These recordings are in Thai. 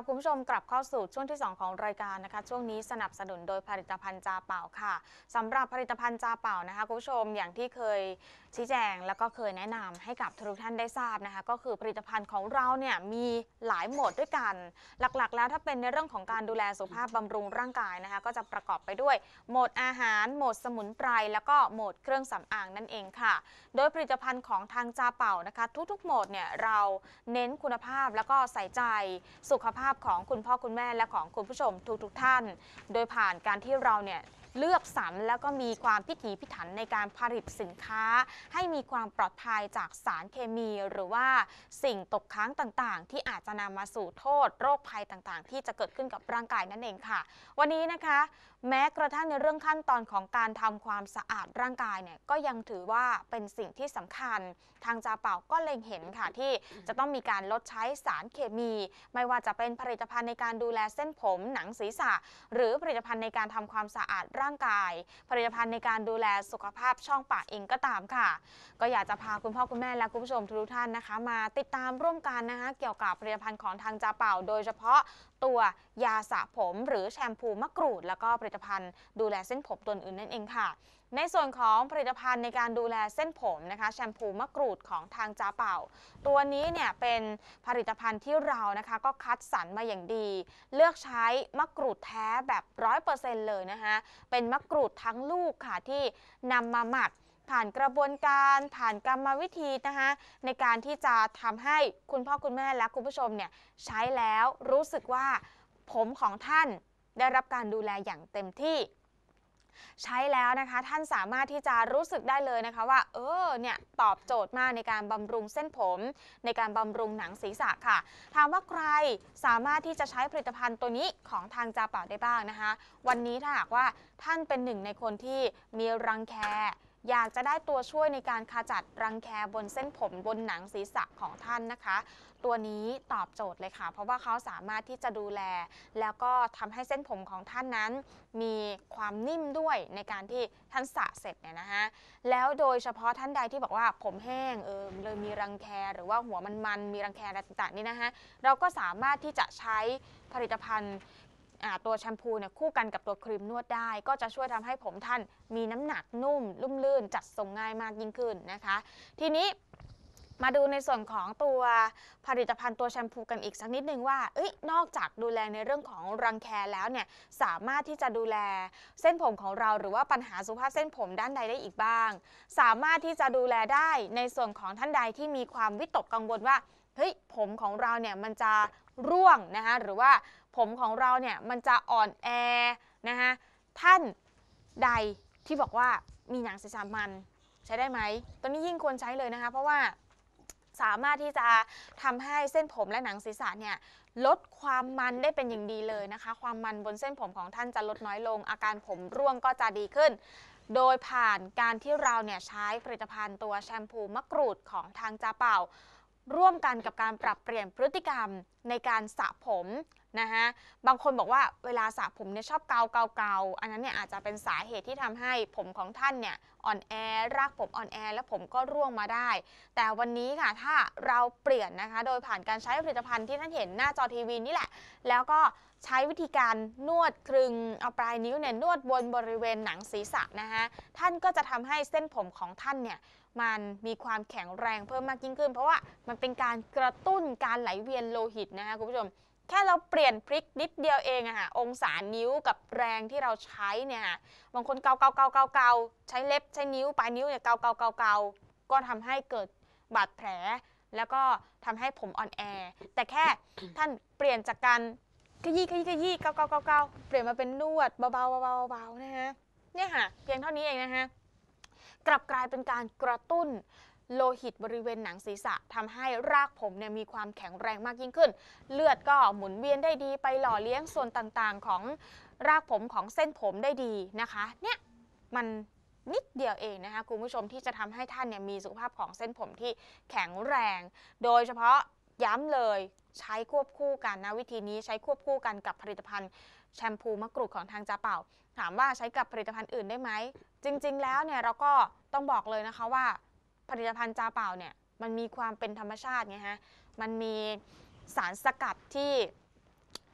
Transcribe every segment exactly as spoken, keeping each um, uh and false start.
คุณผู้ชมกลับเข้าสู่ช่วงที่สองของรายการนะคะช่วงนี้สนับสนุนโดยผลิตภัณฑ์จาเป่าค่ะสำหรับผลิตภัณฑ์จาเป่านะคะคุณผู้ชมอย่างที่เคยชี้แจงแล้วก็เคยแนะนำให้กับทุกท่านได้ทราบนะคะก็คือผลิตภัณฑ์ของเราเนี่ยมีหลายโหมดด้วยกันหลักๆแล้วถ้าเป็นในเรื่องของการดูแลสุขภาพบำรุงร่างกายนะคะก็จะประกอบไปด้วยโหมดอาหารโหมดสมุนไพรแล้วก็โหมดเครื่องสำอางนั่นเองค่ะโดยผลิตภัณฑ์ของทางจาเป่านะคะทุกๆโหมดเนี่ยเราเน้นคุณภาพแล้วก็ใส่ใจสุขภาพของคุณพ่อคุณแม่และของคุณผู้ชมทุกๆท่านโดยผ่านการที่เราเนี่ยเลือกสรรแล้วก็มีความพิถีพิถันในการผลิตสินค้าให้มีความปลอดภัยจากสารเคมีหรือว่าสิ่งตกค้างต่างๆที่อาจจะนำมาสู่โทษโรคภัยต่างๆที่จะเกิดขึ้นกับร่างกายนั่นเองค่ะวันนี้นะคะแม้กระทั่งในเรื่องขั้นตอนของการทำความสะอาดร่างกายเนี่ยก็ยังถือว่าเป็นสิ่งที่สำคัญทางจาเป่าก็เล็งเห็นค่ะที่จะต้องมีการลดใช้สารเคมีไม่ว่าจะเป็นผลิตภัณฑ์ในการดูแลเส้นผมหนังศีรษะหรือผลิตภัณฑ์ในการทำความสะอาดร่างกายผลิตภัณฑ์ในการดูแลสุขภาพช่องปากเองก็ตามค่ะก็อยากจะพาคุณพ่อคุณแม่และคุณผู้ชมทุกท่านนะคะมาติดตามร่วมกันนะคะเกี่ยวกับผลิตภัณฑ์ของทางจาเป่าโดยเฉพาะตัวยาสระผมหรือแชมพูมะกรูดแล้วก็ผลิตภัณฑ์ดูแลเส้นผมตัวอื่นนั่นเองค่ะในส่วนของผลิตภัณฑ์ในการดูแลเส้นผมนะคะแชมพูมะกรูดของทางจาเป่าตัวนี้เนี่ยเป็นผลิตภัณฑ์ที่เรานะคะก็คัดสรรมาอย่างดีเลือกใช้มะกรูดแท้แบบ ร้อยเปอร์เซ็นต์ เลยนะคะเป็นมะกรูดทั้งลูกค่ะที่นำมาหมักผ่านกระบวนการผ่านกรรมวิธีนะคะในการที่จะทำให้คุณพ่อคุณแม่และคุณผู้ชมเนี่ยใช้แล้วรู้สึกว่าผมของท่านได้รับการดูแลอย่างเต็มที่ใช้แล้วนะคะท่านสามารถที่จะรู้สึกได้เลยนะคะว่าเออเนี่ยตอบโจทย์มากในการบำรุงเส้นผมในการบำรุงหนังศีรษะค่ะถามว่าใครสามารถที่จะใช้ผลิตภัณฑ์ตัวนี้ของทางจาเป่าได้บ้างนะคะวันนี้ถ้าหากว่าท่านเป็นหนึ่งในคนที่มีรังแคอยากจะได้ตัวช่วยในการขจัดรังแคบนเส้นผมบนหนังศีรษะของท่านนะคะตัวนี้ตอบโจทย์เลยค่ะเพราะว่าเขาสามารถที่จะดูแลแล้วก็ทำให้เส้นผมของท่านนั้นมีความนิ่มด้วยในการที่ท่านสระเสร็จเนี่ยนะคะแล้วโดยเฉพาะท่านใดที่บอกว่าผมแห้งเออเลยมีรังแคหรือว่าหัวมันๆมีรังแคอะไรต่างๆนี่นะคะเราก็สามารถที่จะใช้ผลิตภัณฑ์ตัวแชมพูเนี่ยคู่กันกับตัวครีมนวดได้ก็จะช่วยทำให้ผมท่านมีน้ำหนักนุ่มลุ่มลื่นจัดทรงง่ายมากยิ่งขึ้นนะคะทีนี้มาดูในส่วนของตัวผลิตภัณฑ์ตัวแชมพูกันอีกสักนิดนึงว่าเอ้ยนอกจากดูแลในเรื่องของรังแคแล้วเนี่ยสามารถที่จะดูแลเส้นผมของเราหรือว่าปัญหาสุขภาพเส้นผมด้านใดได้อีกบ้างสามารถที่จะดูแลได้ในส่วนของท่านใดที่มีความวิตกกังวลว่าเฮ้ยผมของเราเนี่ยมันจะร่วงนะคะหรือว่าผมของเราเนี่ยมันจะอ่อนแอนะคะท่านใดที่บอกว่ามีหนังศีรษะมันใช้ได้ไหมตัวนี้ยิ่งควรใช้เลยนะคะเพราะว่าสามารถที่จะทำให้เส้นผมและหนังศีรษะเนี่ยลดความมันได้เป็นอย่างดีเลยนะคะความมันบนเส้นผมของท่านจะลดน้อยลงอาการผมร่วงก็จะดีขึ้นโดยผ่านการที่เราเนี่ยใช้ผลิตภัณฑ์ตัวแชมพูมะกรูดของทางจาเป่าร่วมกันกับการปรับเปลี่ยนพฤติกรรมในการสระผมนะคะบางคนบอกว่าเวลาสระผมเนี่ยชอบเกาเกาเกาอันนั้นเนี่ยอาจจะเป็นสาเหตุที่ทำให้ผมของท่านเนี่ยอ่อนแอรากผมอ่อนแอและผมก็ร่วงมาได้แต่วันนี้ค่ะถ้าเราเปลี่ยนนะคะโดยผ่านการใช้ผลิตภัณฑ์ที่ท่านเห็นหน้าจอทีวีนี่แหละแล้วก็ใช้วิธีการนวดคลึงเอาปลายนิ้วเนี่ยนวดบนบริเวณหนังศีรษะนะคะท่านก็จะทำให้เส้นผมของท่านเนี่ยมันมีความแข็งแรงเพิ่มมากยิ่งขึ้นเพราะว่ามันเป็นการกระตุ้นการไหลเวียนโลหิตนะคะคุณผู้ชมแค่เราเปลี่ยนพลิกนิดเดียวเองอะค่ะองศานิ้วกับแรงที่เราใช้เนี่ยบางคนเกาเกาเกาเกาเกาใช้เล็บใช้นิ้วปลายนิ้วเนี่ยเกาเกาเกาเกาก็ทำให้เกิดบาดแผลแล้วก็ทำให้ผมอ่อนแอแต่แค่ท่านเปลี่ยนจากการขยี้ขยี้ขยี้เกาเกาเกาเกาเปลี่ยนมาเป็นนวดเบาๆเบาๆเบาๆนะฮะเนี่ยค่ะเพียงเท่านี้เองนะฮะกลับกลายเป็นการกระตุ้นโลหิตบริเวณหนังศีรษะทำให้รากผมเนี่ยมีความแข็งแรงมากยิ่งขึ้นเลือดก็หมุนเวียนได้ดีไปหล่อเลี้ยงส่วนต่างๆของรากผมของเส้นผมได้ดีนะคะเนี่ยมันนิดเดียวเองนะคะคุณผู้ชมที่จะทำให้ท่านเนี่ยมีสุขภาพของเส้นผมที่แข็งแรงโดยเฉพาะย้ำเลยใช้ควบคู่กันนะวิธีนี้ใช้ควบคู่กันกับผลิตภัณฑ์แชมพูมะกรูดของทางจาเป่าถามว่าใช้กับผลิตภัณฑ์อื่นได้ไหมจริงๆแล้วเนี่ยเราก็ต้องบอกเลยนะคะว่าผลิตภัณฑ์จาเป่าเนี่ยมันมีความเป็นธรรมชาติไงฮะมันมีสารสกัดที่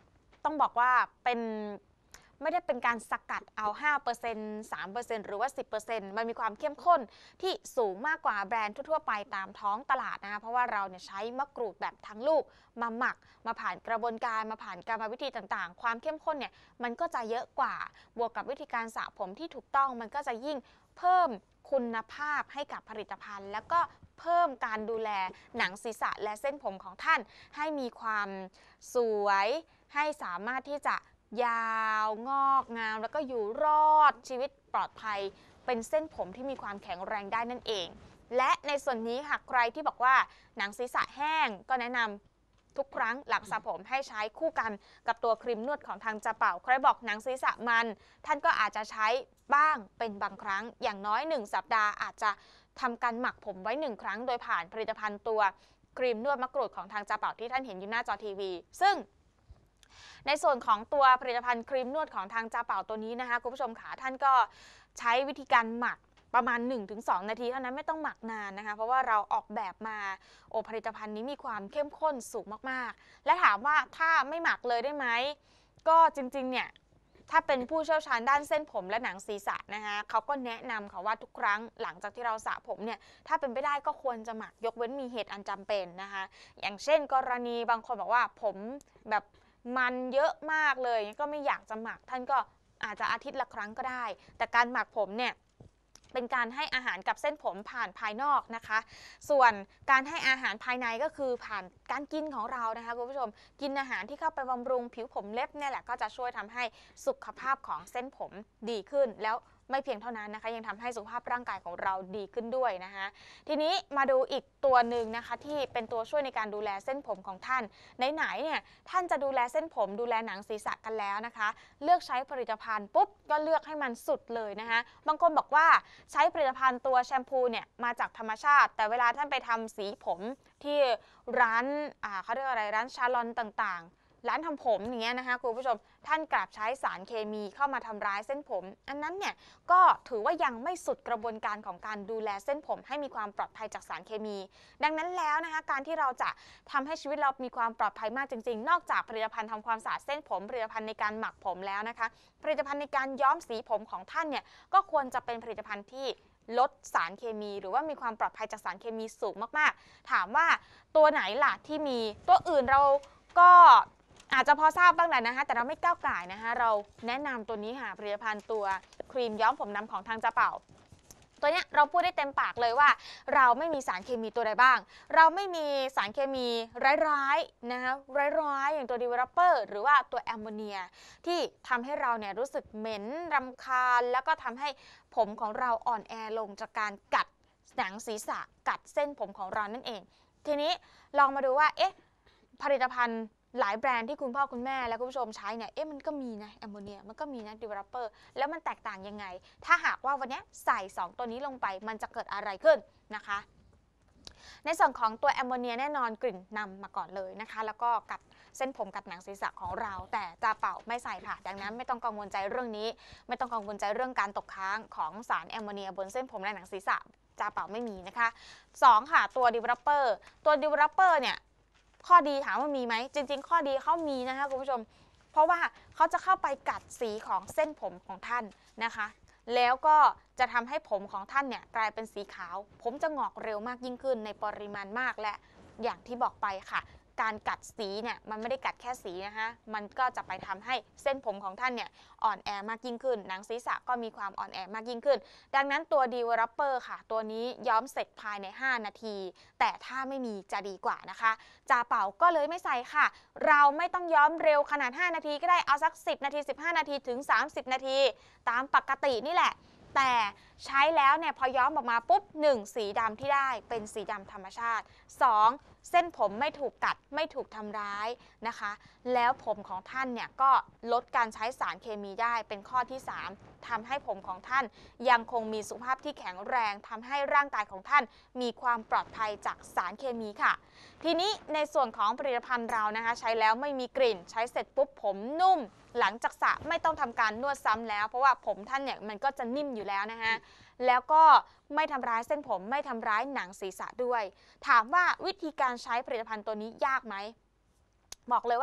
ต้องบอกว่าเป็นไม่ได้เป็นการสกัดเอา ห้าเปอร์เซ็นต์ สามเปอร์เซ็นต์ หรือว่า สิบเปอร์เซ็นต์ มันมีความเข้มข้นที่สูงมากกว่าแบรนด์ทั่วๆไปตามท้องตลาดนะคะเพราะว่าเราเนี่ยใช้มะกรูดแบบทั้งลูกมาหมักมาผ่านกระบวนการมาผ่านกรรมวิธีต่างๆความเข้มข้นเนี่ยมันก็จะเยอะกว่าบวกกับวิธีการสระผมที่ถูกต้องมันก็จะยิ่งเพิ่มคุณภาพให้กับผลิตภัณฑ์ แล้วก็เพิ่มการดูแลหนังศีรษะและเส้นผมของท่านให้มีความสวยให้สามารถที่จะยาวงอกงามแล้วก็อยู่รอดชีวิตปลอดภัยเป็นเส้นผมที่มีความแข็งแรงได้นั่นเองและในส่วนนี้ค่ะใครที่บอกว่าหนังศีรษะแห้งก็แนะนำทุกครั้งหลังสระผมให้ใช้คู่กันกับตัวครีมนวดของทางจาเป่าใครบอกหนังศีรษะมันท่านก็อาจจะใช้บ้างเป็นบางครั้งอย่างน้อยหนึ่งสัปดาห์อาจจะทำการหมักผมไว้หนึ่งครั้งโดยผ่านผลิตภัณฑ์ตัวครีมนวดมะกรูดของทางจาเป่าที่ท่านเห็นอยู่หน้าจอทีวีซึ่งในส่วนของตัวผลิตภัณฑ์ครีมนวดของทางจาเป่าตัวนี้นะคะคุณผู้ชมขาท่านก็ใช้วิธีการหมักประมาณ หนึ่งถึงสอง นาทีเท่านั้นไม่ต้องหมักนานนะคะเพราะว่าเราออกแบบมาโอผลิตภัณฑ์นี้มีความเข้มข้นสูงมากๆและถามว่าถ้าไม่หมักเลยได้ไหมก็จริงๆเนี่ยถ้าเป็นผู้เชี่ยวชาญด้านเส้นผมและหนังศีรษะนะคะเขาก็แนะนำค่ะว่าทุกครั้งหลังจากที่เราสระผมเนี่ยถ้าเป็นไปได้ก็ควรจะหมักยกเว้นมีเหตุอันจำเป็นนะคะอย่างเช่นกรณีบางคนบอกว่าผมแบบมันเยอะมากเลยก็ไม่อยากจะหมักท่านก็อาจจะอาทิตย์ละครั้งก็ได้แต่การหมักผมเนี่ยเป็นการให้อาหารกับเส้นผมผ่านภายนอกนะคะส่วนการให้อาหารภายในก็คือผ่านการกินของเรานะคะคุณผู้ชมกินอาหารที่เข้าไปบำรุงผิวผมเล็บเนี่ยแหละก็จะช่วยทำให้สุขภาพของเส้นผมดีขึ้นแล้วไม่เพียงเท่านั้นนะคะยังทำให้สุขภาพร่างกายของเราดีขึ้นด้วยนะคะทีนี้มาดูอีกตัวหนึ่งนะคะที่เป็นตัวช่วยในการดูแลเส้นผมของท่านไหนๆเนี่ยท่านจะดูแลเส้นผมดูแลหนังศีรษะกันแล้วนะคะเลือกใช้ผลิตภัณฑ์ปุ๊บก็เลือกให้มันสุดเลยนะคะบางคนบอกว่าใช้ผลิตภัณฑ์ตัวแชมพูเนี่ยมาจากธรรมชาติแต่เวลาท่านไปทำสีผมที่ร้านอ่าเขาเรียกอะไรร้านชาลอนต่างๆร้านทำผมอย่างเงี้ยนะคะคุณผู้ชมท่านกลับใช้สารเคมีเข้ามาทำร้ายเส้นผมอันนั้นเนี่ยก็ถือว่ายังไม่สุดกระบวนการของการดูแลเส้นผมให้มีความปลอดภัยจากสารเคมีดังนั้นแล้วนะคะการที่เราจะทำให้ชีวิตเรามีความปลอดภัยมากจริงๆนอกจากผลิตภัณฑ์ทำความสะอาดเส้นผมผลิตภัณฑ์ในการหมักผมแล้วนะคะผลิตภัณฑ์ในการย้อมสีผมของท่านเนี่ยก็ควรจะเป็นผลิตภัณฑ์ที่ลดสารเคมีหรือว่ามีความปลอดภัยจากสารเคมีสูงมากๆถามว่าตัวไหนล่ะที่มีตัวอื่นเราก็อาจจะพอทราบบ้างแหละนะคะแต่เราไม่ก้าวไก่นะคะเราแนะนำตัวนี้ค่ะผลิตภัณฑ์ตัวครีมย้อมผมดำของทางจาเป่าตัวนี้เราพูดได้เต็มปากเลยว่าเราไม่มีสารเคมีตัวใดบ้างเราไม่มีสารเคมีร้ายๆนะคะร้ายๆอย่างตัวดีเวลลอปเปอร์หรือว่าตัวแอมโมเนียที่ทำให้เราเนี่ยรู้สึกเหม็นรำคาญแล้วก็ทำให้ผมของเราอ่อนแอลงจากการกัดหนังศีรษะกัดเส้นผมของเรานั่นเองทีนี้ลองมาดูว่าเอ๊ะผลิตภัณฑ์หลายแบรนด์ที่คุณพ่อคุณแม่และคุณผู้ชมใช้เนี่ยเอ๊ะมันก็มีนะแอมโมเนียมันก็มีนะดีเวลลอปเปอร์แล้วมันแตกต่างยังไงถ้าหากว่าวันนี้ใส่สองตัวนี้ลงไปมันจะเกิดอะไรขึ้นนะคะในส่วนของตัวแอมโมเนียแน่นอนกลิ่นนำมาก่อนเลยนะคะแล้วก็กัดเส้นผมกัดหนังศีรษะของเราแต่จาเป่าไม่ใส่ค่ะดังนั้นไม่ต้องกังวลใจเรื่องนี้ไม่ต้องกังวลใจเรื่องการตกค้างของสารแอมโมเนียบนเส้นผมและหนังศีรษะจาเป่าไม่มีนะคะสองค่ะตัวดีเวลลอปเปอร์ตัวดีเวลลอปเปอร์เนี่ยข้อดีถามว่ามีไหมจริงๆข้อดีเขามีนะคะคุณผู้ชมเพราะว่าเขาจะเข้าไปกัดสีของเส้นผมของท่านนะคะแล้วก็จะทำให้ผมของท่านเนี่ยกลายเป็นสีขาวผมจะงอกเร็วมากยิ่งขึ้นในปริมาณมากและอย่างที่บอกไปค่ะการกัดสีเนี่ยมันไม่ได้กัดแค่สีนะคะมันก็จะไปทำให้เส้นผมของท่านเนี่ยอ่อนแอมากยิ่งขึ้นหนังศีรษะก็มีความอ่อนแอมากยิ่งขึ้นดังนั้นตัวดีเวลลอปเปอร์ค่ะตัวนี้ย้อมเสร็จภายในห้านาทีแต่ถ้าไม่มีจะดีกว่านะคะจาเป่าก็เลยไม่ใส่ค่ะเราไม่ต้องย้อมเร็วขนาดห้านาทีก็ได้เอาสักสิบนาทีสิบห้านาทีถึงสามสิบนาทีตามปกตินี่แหละแต่ใช้แล้วเนี่ยพอย้อมออกมาปุ๊บหนึ่งสีดำที่ได้เป็นสีดำธรรมชาติสองเส้นผมไม่ถูกกัดไม่ถูกทำร้ายนะคะแล้วผมของท่านเนี่ยก็ลดการใช้สารเคมีได้เป็นข้อที่สามทำให้ผมของท่านยังคงมีสุขภาพที่แข็งแรงทำให้ร่างกายของท่านมีความปลอดภัยจากสารเคมีค่ะทีนี้ในส่วนของผลิตภัณฑ์เรานะคะใช้แล้วไม่มีกลิ่นใช้เสร็จปุ๊บผมนุ่มหลังจากสระไม่ต้องทำการนวดซ้ำแล้วเพราะว่าผมท่านเนี่ยมันก็จะนิ่มอยู่แล้วนะคะแล้วก็ไม่ทำร้ายเส้นผมไม่ทำร้ายหนังศีรษะด้วยถามว่าวิธีการใช้ผลิตภัณฑ์ตัวนี้ยากไหมบอกเลยว่า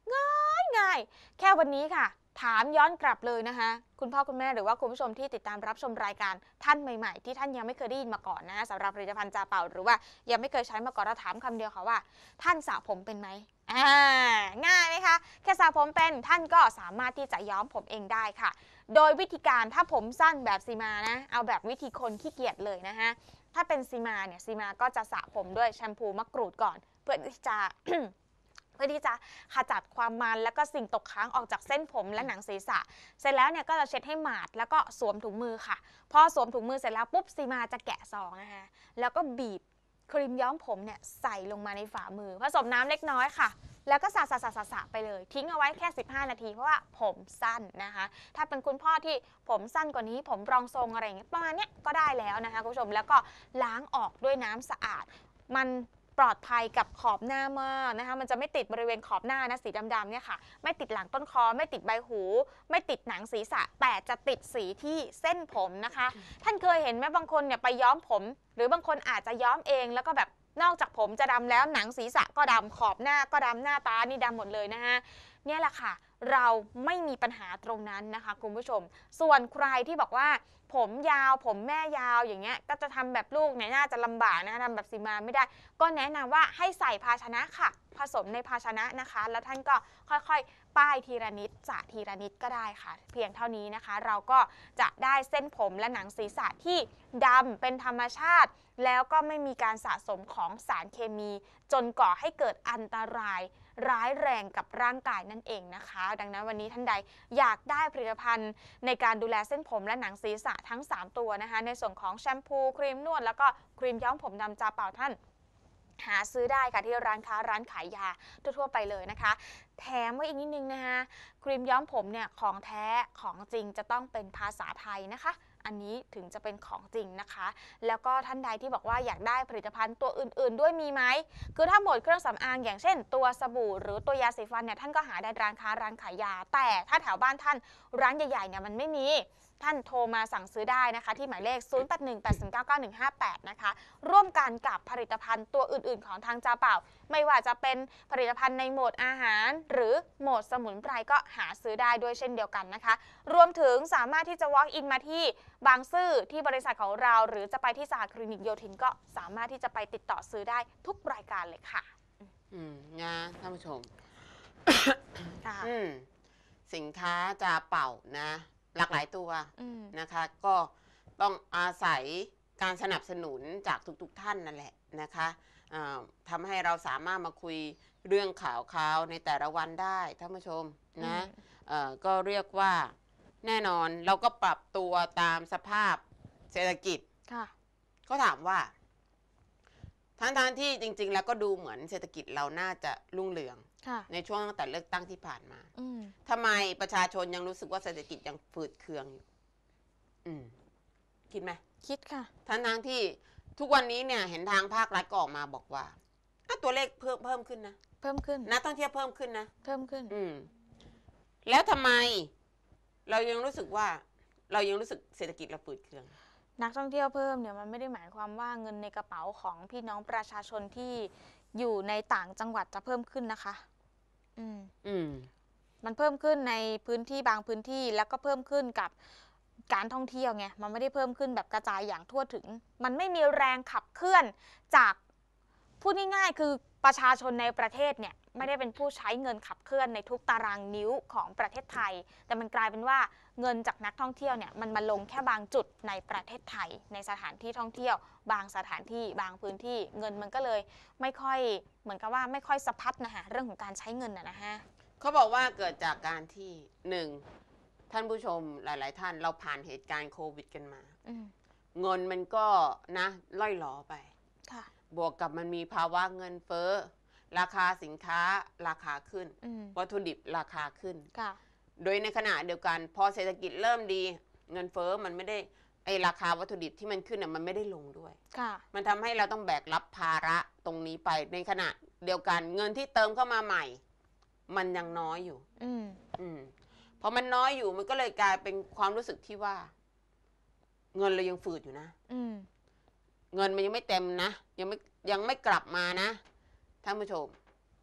ง่ายง่ายแค่วันนี้ค่ะถามย้อนกลับเลยนะคะคุณพ่อคุณแม่หรือว่าคุณผู้ชมที่ติดตามรับชมรายการท่านใหม่ๆที่ท่านยังไม่เคยได้ยินมาก่อนนะสำหรับผลิตภัณฑ์จาเป่าหรือว่ายังไม่เคยใช้มาก่อนเราถามคำเดียวค่ะว่าท่านสระผมเป็นไหมอ่าง่ายไหมคะแค่สระผมเป็นท่านก็สามารถที่จะย้อมผมเองได้ค่ะโดยวิธีการถ้าผมสั้นแบบซีมานะเอาแบบวิธีคนขี้เกียจเลยนะคะถ้าเป็นซีมาเนี่ยซีมาก็จะสระผมด้วยแชมพูมะกรูดก่อนเพื่อที่จะ เพื่อที่จะขจัดความมันแล้วก็สิ่งตกค้างออกจากเส้นผมและหนังศีรษะเสร็จแล้วเนี่ยก็จะเช็ดให้หมาดแล้วก็สวมถุงมือค่ะพอสวมถุงมือเสร็จแล้วปุ๊บซีมาจะแกะซองนะคะแล้วก็บีบครีมย้อมผมเนี่ยใส่ลงมาในฝ่ามือผสมน้ำเล็กน้อยค่ะแล้วก็สะสะสะสะสะไปเลยทิ้งเอาไว้แค่สิบห้านาทีเพราะว่าผมสั้นนะคะถ้าเป็นคุณพ่อที่ผมสั้นกว่านี้ผมรองทรงอะไรอย่างเงี้ยประมาณเนี้ยก็ได้แล้วนะคะคุณผู้ชมแล้วก็ล้างออกด้วยน้ำสะอาดมันปลอดภัยกับขอบหน้ามากนะคะมันจะไม่ติดบริเวณขอบหน้านะสีดำๆเนี่ยค่ะไม่ติดหลังต้นคอไม่ติดใบหูไม่ติดหนังศีรษะแต่จะติดสีที่เส้นผมนะคะท่านเคยเห็นไหมบางคนเนี่ยไปย้อมผมหรือบางคนอาจจะย้อมเองแล้วก็แบบนอกจากผมจะดำแล้วหนังศีรษะก็ดำขอบหน้าก็ดำหน้าตานี่ดำหมดเลยนะคะเนี่ยแหละค่ะเราไม่มีปัญหาตรงนั้นนะคะคุณผู้ชมส่วนใครที่บอกว่าผมยาวผมแม่ยาวอย่างเงี้ยก็จะทำแบบลูกเนี่ยน่าจะลำบากนะคะทำแบบซีมาไม่ได้ก็แนะนำว่าให้ใส่ภาชนะค่ะผสมในภาชนะนะคะแล้วท่านก็ค่อยๆป้ายทีละนิดสระทีละนิดก็ได้ค่ะเพียงเท่านี้นะคะเราก็จะได้เส้นผมและหนังศีรษะที่ดำเป็นธรรมชาติแล้วก็ไม่มีการสะสมของสารเคมีจนก่อให้เกิดอันตรายร้ายแรงกับร่างกายนั่นเองนะคะดังนั้นวันนี้ท่านใดอยากได้ผลิตภัณฑ์ในการดูแลเส้นผมและหนังศีรษะทั้งสามตัวนะคะในส่วนของแชมพูครีมนวดแล้วก็ครีมย้อมผมดำจาเป่าท่านหาซื้อได้ค่ะที่ร้านค้าร้านขายยาทั่วๆไปเลยนะคะแถมไว้อีกนิดนึงนะคะครีมย้อมผมเนี่ยของแท้ของจริงจะต้องเป็นภาษาไทยนะคะอันนี้ถึงจะเป็นของจริงนะคะแล้วก็ท่านใดที่บอกว่าอยากได้ผลิตภัณฑ์ตัวอื่นๆด้วยมีไหมคือถ้าหมดเครื่องสำอางอย่างเช่นตัวสบู่หรือตัวยาสีฟันเนี่ยท่านก็หาได้ร้านค้าร้านขายยาแต่ถ้าแถวบ้านท่านร้านใหญ่ๆเนี่ยมันไม่มีท่านโทรมาสั่งซื้อได้นะคะที่หมายเลขศูนย์ แปด หนึ่ง แปด ศูนย์ เก้า เก้า หนึ่ง ห้า แปดนะคะร่วมกันกับผลิตภัณฑ์ตัวอื่นๆของทางจาเป่าไม่ว่าจะเป็นผลิตภัณฑ์ในโหมดอาหารหรือโหมดสมุนไพรก็หาซื้อได้ด้วยเช่นเดียวกันนะคะรวมถึงสามารถที่จะ walk in มาที่บางซื่อที่บริษัทของเราหรือจะไปที่สหคลินิกโยธินก็สามารถที่จะไปติดต่อซื้อได้ทุกรายการเลยค่ะอืมนะท่านผู้ชมค่ะอืมสินค้าจาเป่านะหลากหลายตัวอืมนะคะ ก็ต้องอาศัยการสนับสนุนจากทุกๆท่านนั่นแหละนะคะอ่าทำให้เราสามารถมาคุยเรื่องข่าวข่าวในแต่ละวันได้ท่านผู้ชมนะเอ่อก็เรียกว่าแน่นอนเราก็ปรับตัวตามสภาพเศรษฐกิจค่ะเขาถามว่าทั้งทที่จริง ๆ แล้วก็ดูเหมือนเศรษฐกิจเราน่าจะรุ่งเรืองในช่วงตั้งแต่เลือกตั้งที่ผ่านมาทำไมประชาชนยังรู้สึกว่าเศรษฐกิจยังฝืดเคืองอยู่อืมคิดไหมคิดค่ะทั้งทที่ทุกวันนี้เนี่ยเห็นทางภาครัฐก็ออกมาบอกว่าตัวเลขเพิ่มเพิ่มขึ้นนะเพิ่มขึ้นนักท่องเที่ยวเพิ่มขึ้นนะเพิ่มขึ้นอืมแล้วทำไมเรายังรู้สึกว่าเรายังรู้สึกเศรษฐกิจเราฝืดเคืองนักท่องเที่ยวเพิ่มเนี่ยมันไม่ได้หมายความว่าเงินในกระเป๋าของพี่น้องประชาชนที่อยู่ในต่างจังหวัดจะเพิ่มขึ้นนะคะอืมอืมมันเพิ่มขึ้นในพื้นที่บางพื้นที่แล้วก็เพิ่มขึ้นกับการท่องเที่ยวไงมันไม่ได้เพิ่มขึ้นแบบกระจายอย่างทั่วถึงมันไม่มีแรงขับเคลื่อนจากพูดง่ายๆคือประชาชนในประเทศเนี่ยไม่ได้เป็นผู้ใช้เงินขับเคลื่อนในทุกตารางนิ้วของประเทศไทยแต่มันกลายเป็นว่าเงินจากนักท่องเที่ยวเนี่ยมันมาลงแค่บางจุดในประเทศไทยในสถานที่ท่องเที่ยวบางสถานที่บางพื้นที่เงินมันก็เลยไม่ค่อยเหมือนกับว่าไม่ค่อยสะพัดนะฮะเรื่องของการใช้เงินนะฮะเขาบอกว่าเกิดจากการที่หนึ่งท่านผู้ชมหลายๆท่านเราผ่านเหตุการณ์โควิดกันมาเงินมันก็นะล่อยหลอไปบวกกับมันมีภาวะเงินเฟ้อราคาสินค้าราคาขึ้นวัตถุดิบราคาขึ้นโดยในขณะเดียวกันพอเศรษฐกิจเริ่มดีเงินเฟ้อมันไม่ได้ไอราคาวัตถุดิบที่มันขึ้นน่ะมันไม่ได้ลงด้วยมันทำให้เราต้องแบกรับภาระตรงนี้ไปในขณะเดียวกันเงินที่เติมเข้ามาใหม่มันยังน้อยอยู่อืมอืมพอมันน้อยอยู่มันก็เลยกลายเป็นความรู้สึกที่ว่าเงินเรายังฝืดอยู่นะอืมเงินมันยังไม่เต็มนะยังไม่ยังไม่กลับมานะท่านผู้ชม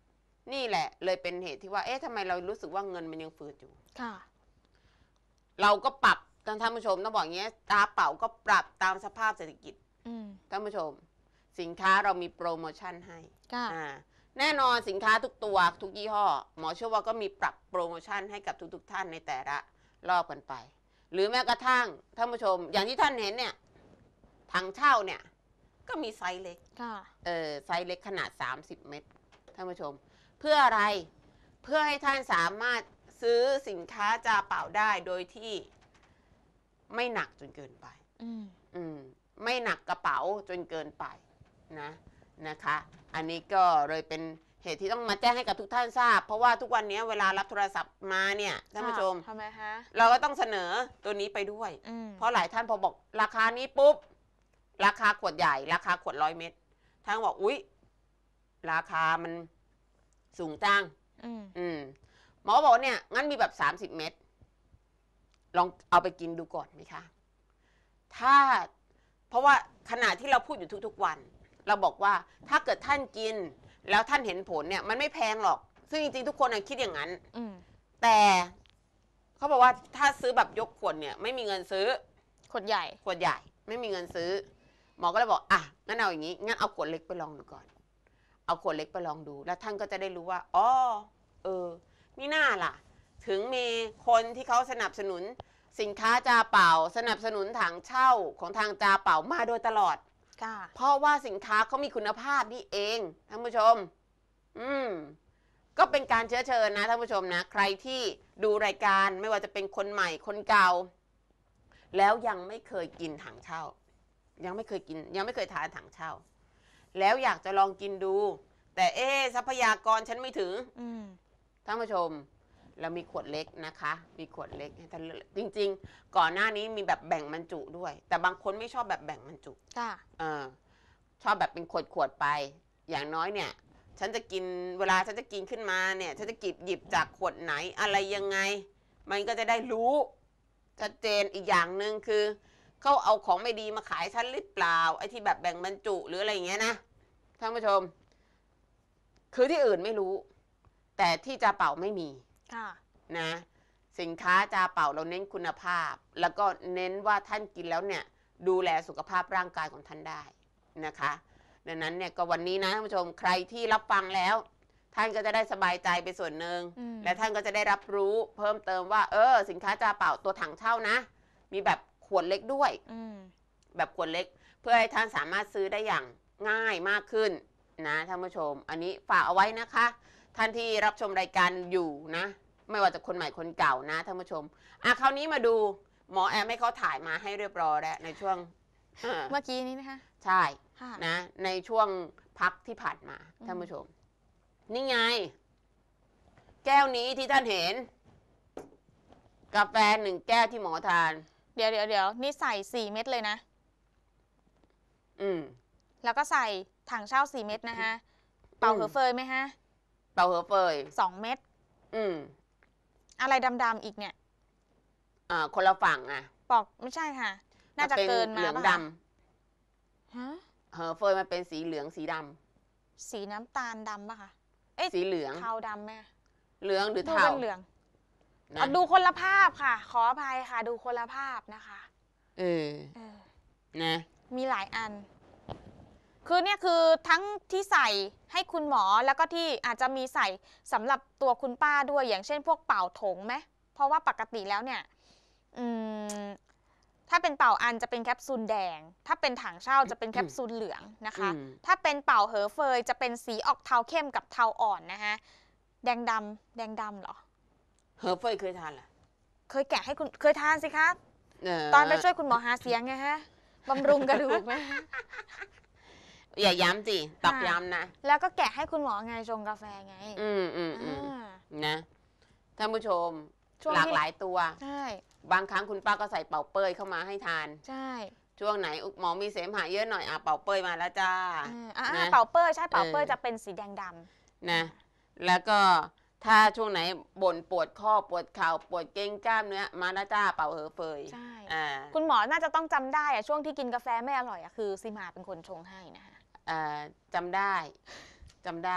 นี่แหละเลยเป็นเหตุที่ว่าเอ๊ะทำไมเรารู้สึกว่าเงินมันยังฝืดอยู่ค่ะเราก็ปรับท่านผู้ชมต้องบอกอย่างเงี้ยตาเป๋าก็ปรับตามสภาพเศรษฐกิจท่านผู้ชมสินค้าเรามีโปรโมชั่นให้อ่าแน่นอนสินค้าทุกตัวทุกยี่ห้อหมอเชื่อว่าก็มีปรับโปรโมชั่นให้กับทุกๆท่านในแต่ละรอบกันไปหรือแม้กระทั่งท่านผู้ชมอย่างที่ท่านเห็นเนี่ยถังเช่าเนี่ยก็มีไซส์เล็กเออไซส์เล็กขนาดสามสิบเมตรท่านผู้ชมเพื่ออะไรเพื่อให้ท่านสามารถซื้อสินค้าจาเปล่าได้โดยที่ไม่หนักจนเกินไปอืมอืมไม่หนักกระเป๋าจนเกินไปนะนะคะอันนี้ก็เลยเป็นเหตุที่ต้องมาแจ้งให้กับทุกท่านทราบเพราะว่าทุกวันนี้เวลารับโทรศัพท์มาเนี่ยท่านผู้ชมทำไมฮะเราก็ต้องเสนอตัวนี้ไปด้วยเพราะหลายท่านพอบอกราคานี้ปุ๊บราคาขวดใหญ่ราคาขวดร้อยเมตรท่านบอกอุ๊ยราคามันสูงจังอืมหมอบอกเนี่ยงั้นมีแบบสามสิบเมตรลองเอาไปกินดูก่อนไหมคะถ้าเพราะว่าขณะที่เราพูดอยู่ทุกๆวันเราบอกว่าถ้าเกิดท่านกินแล้วท่านเห็นผลเนี่ยมันไม่แพงหรอกซึ่งจริงๆทุกคนคิดอย่างนั้นแต่เขาบอกว่าถ้าซื้อแบบยกขวดเนี่ยไม่มีเงินซื้อขวดใหญ่ขวดใหญ่ไม่มีเงินซื้อหมอก็เลยบอกอ่ะงั้นเอาอย่างนี้งั้นเอาขวดเล็กไปลองดูก่อนเอาขวดเล็กไปลองดูแล้วท่านก็จะได้รู้ว่าอ๋อเออมีหน้าล่ะถึงมีคนที่เขาสนับสนุนสินค้าจาเป่าสนับสนุนถังเช่าของทางจาเป่ามาโดยตลอดเพราะว่าสินค้าเขามีคุณภาพนี่เองท่านผู้ชมอืมก็เป็นการเชื้อเชิญนะท่านผู้ชมนะใครที่ดูรายการไม่ว่าจะเป็นคนใหม่คนเก่าแล้วยังไม่เคยกินถังเช่ายังไม่เคยกินยังไม่เคยทานถังเช่าแล้วอยากจะลองกินดูแต่เอ๊ทรัพยากรฉันไม่ถึงท่านผู้ชมเรามีขวดเล็กนะคะมีขวดเล็กจริงๆก่อนหน้านี้มีแบบแบ่งบรรจุด้วยแต่บางคนไม่ชอบแบบแบ่งบรรจุอชอบแบบเป็นขวดขวดไปอย่างน้อยเนี่ยฉันจะกินเวลาฉันจะกินขึ้นมาเนี่ยฉันจะกิบหยิบจากขวดไหนอะไรยังไงมันก็จะได้รู้ชัดเจนอีกอย่างหนึ่งคือเขาเอาของไม่ดีมาขายฉันหรือเปล่าไอ้ที่แบบแบ่งบรรจุหรืออะไรอย่างเงี้ยนะท่านผู้ชมคือที่อื่นไม่รู้แต่ที่จาเป่าไม่มีนะสินค้าจาเป่าเราเน้นคุณภาพแล้วก็เน้นว่าท่านกินแล้วเนี่ยดูแลสุขภาพร่างกายของท่านได้นะคะดังนั้นเนี่ยก็วันนี้นะท่านผู้ชมใครที่รับฟังแล้วท่านก็จะได้สบายใจไปส่วนหนึ่งและท่านก็จะได้รับรู้เพิ่มเติมว่าเออสินค้าจาเป่าตัวถังเช่านะมีแบบขวดเล็กด้วยแบบขวดเล็กเพื่อให้ท่านสามารถซื้อได้อย่างง่ายมากขึ้นนะท่านผู้ชมอันนี้ฝากเอาไว้นะคะท่านที่รับชมรายการอยู่นะไม่ว่าจะคนใหม่คนเก่านะท่านผู้ชมอ่ะคราวนี้มาดูหมอแอมให้เขาถ่ายมาให้เรียบร้อยแล้วในช่วงเมื่อกี้นี้นะคะใช่นะในช่วงพักที่ผ่านมาท่านผู้ชมนี่ไงแก้วนี้ที่ท่านเห็นกาแฟหนึ่งแก้วที่หมอทานเดี๋ยวเดี๋ยวเดี๋ยวนี่ใส่สี่เม็ดเลยนะอืมแล้วก็ใส่ถังเช่าสี่เม็ดนะคะเป่าเหอเฟยไหมฮะเป่าเหอเฟยสองเม็ดอืมอะไรดำๆอีกเนี่ยอ่าคนละฝั่งอ่ะปอกไม่ใช่ค่ะน่าจะเกินมาเหลืองดำฮะเหอเฟยมันเป็นสีเหลืองสีดำสีน้ำตาลดำป่ะคะเอ๊ะสีเหลืองเทาดำไหมเหลืองหรือเทาเหลืองดูคนละภาพค่ะขออภัยค่ะดูคนละภาพนะคะเออนะมีหลายอันคือเนี่ยคือทั้งที่ใส่ให้คุณหมอแล้วก็ที่อาจจะมีใส่สำหรับตัวคุณป้าด้วยอย่างเช่นพวกเป่าถงไหมเพราะว่าปกติแล้วเนี่ยอืมถ้าเป็นเป่าอันจะเป็นแคปซูลแดงถ้าเป็นถังเช่าจะเป็นแคปซูลเหลืองนะคะถ้าเป็นเป่าเหอเฟยจะเป็นสีออกเทาเข้มกับเทาอ่อนนะคะแดงดำแดงดำเหรอเหอเฟยเคยทานเหรอเคยแกะให้คุณเคยทานสิคะตอนไปช่วยคุณหมอหาเสียงไงฮะบำรุงกระดูกไหมอย่าย้ำสิตอกย้ำนะแล้วก็แกะให้คุณหมอไงชงกาแฟไงอืมอืมอืมนะท่านผู้ชมหลากหลายตัวใช่บางครั้งคุณป้าก็ใส่เป่าเป้ยเข้ามาให้ทานใช่ช่วงไหนหมอมีเสมหะเยอะหน่อยอ่ะเป่าเป้ยมาแล้วจ้าอ่าเป่าเป้ยใช่เป่าเป้ยจะเป็นสีแดงดำนะแล้วก็ถ้าช่วงไหนบ่นปวดข้อปวดเข่าปวดเกร็งกล้ามเนื้อมาแล้วจ้าเป่าเหอเฟยใช่คุณหมอน่าจะต้องจำได้อะช่วงที่กินกาแฟไม่อร่อยอะคือซีมาเป็นคนชงให้นะคะจำได้จำได้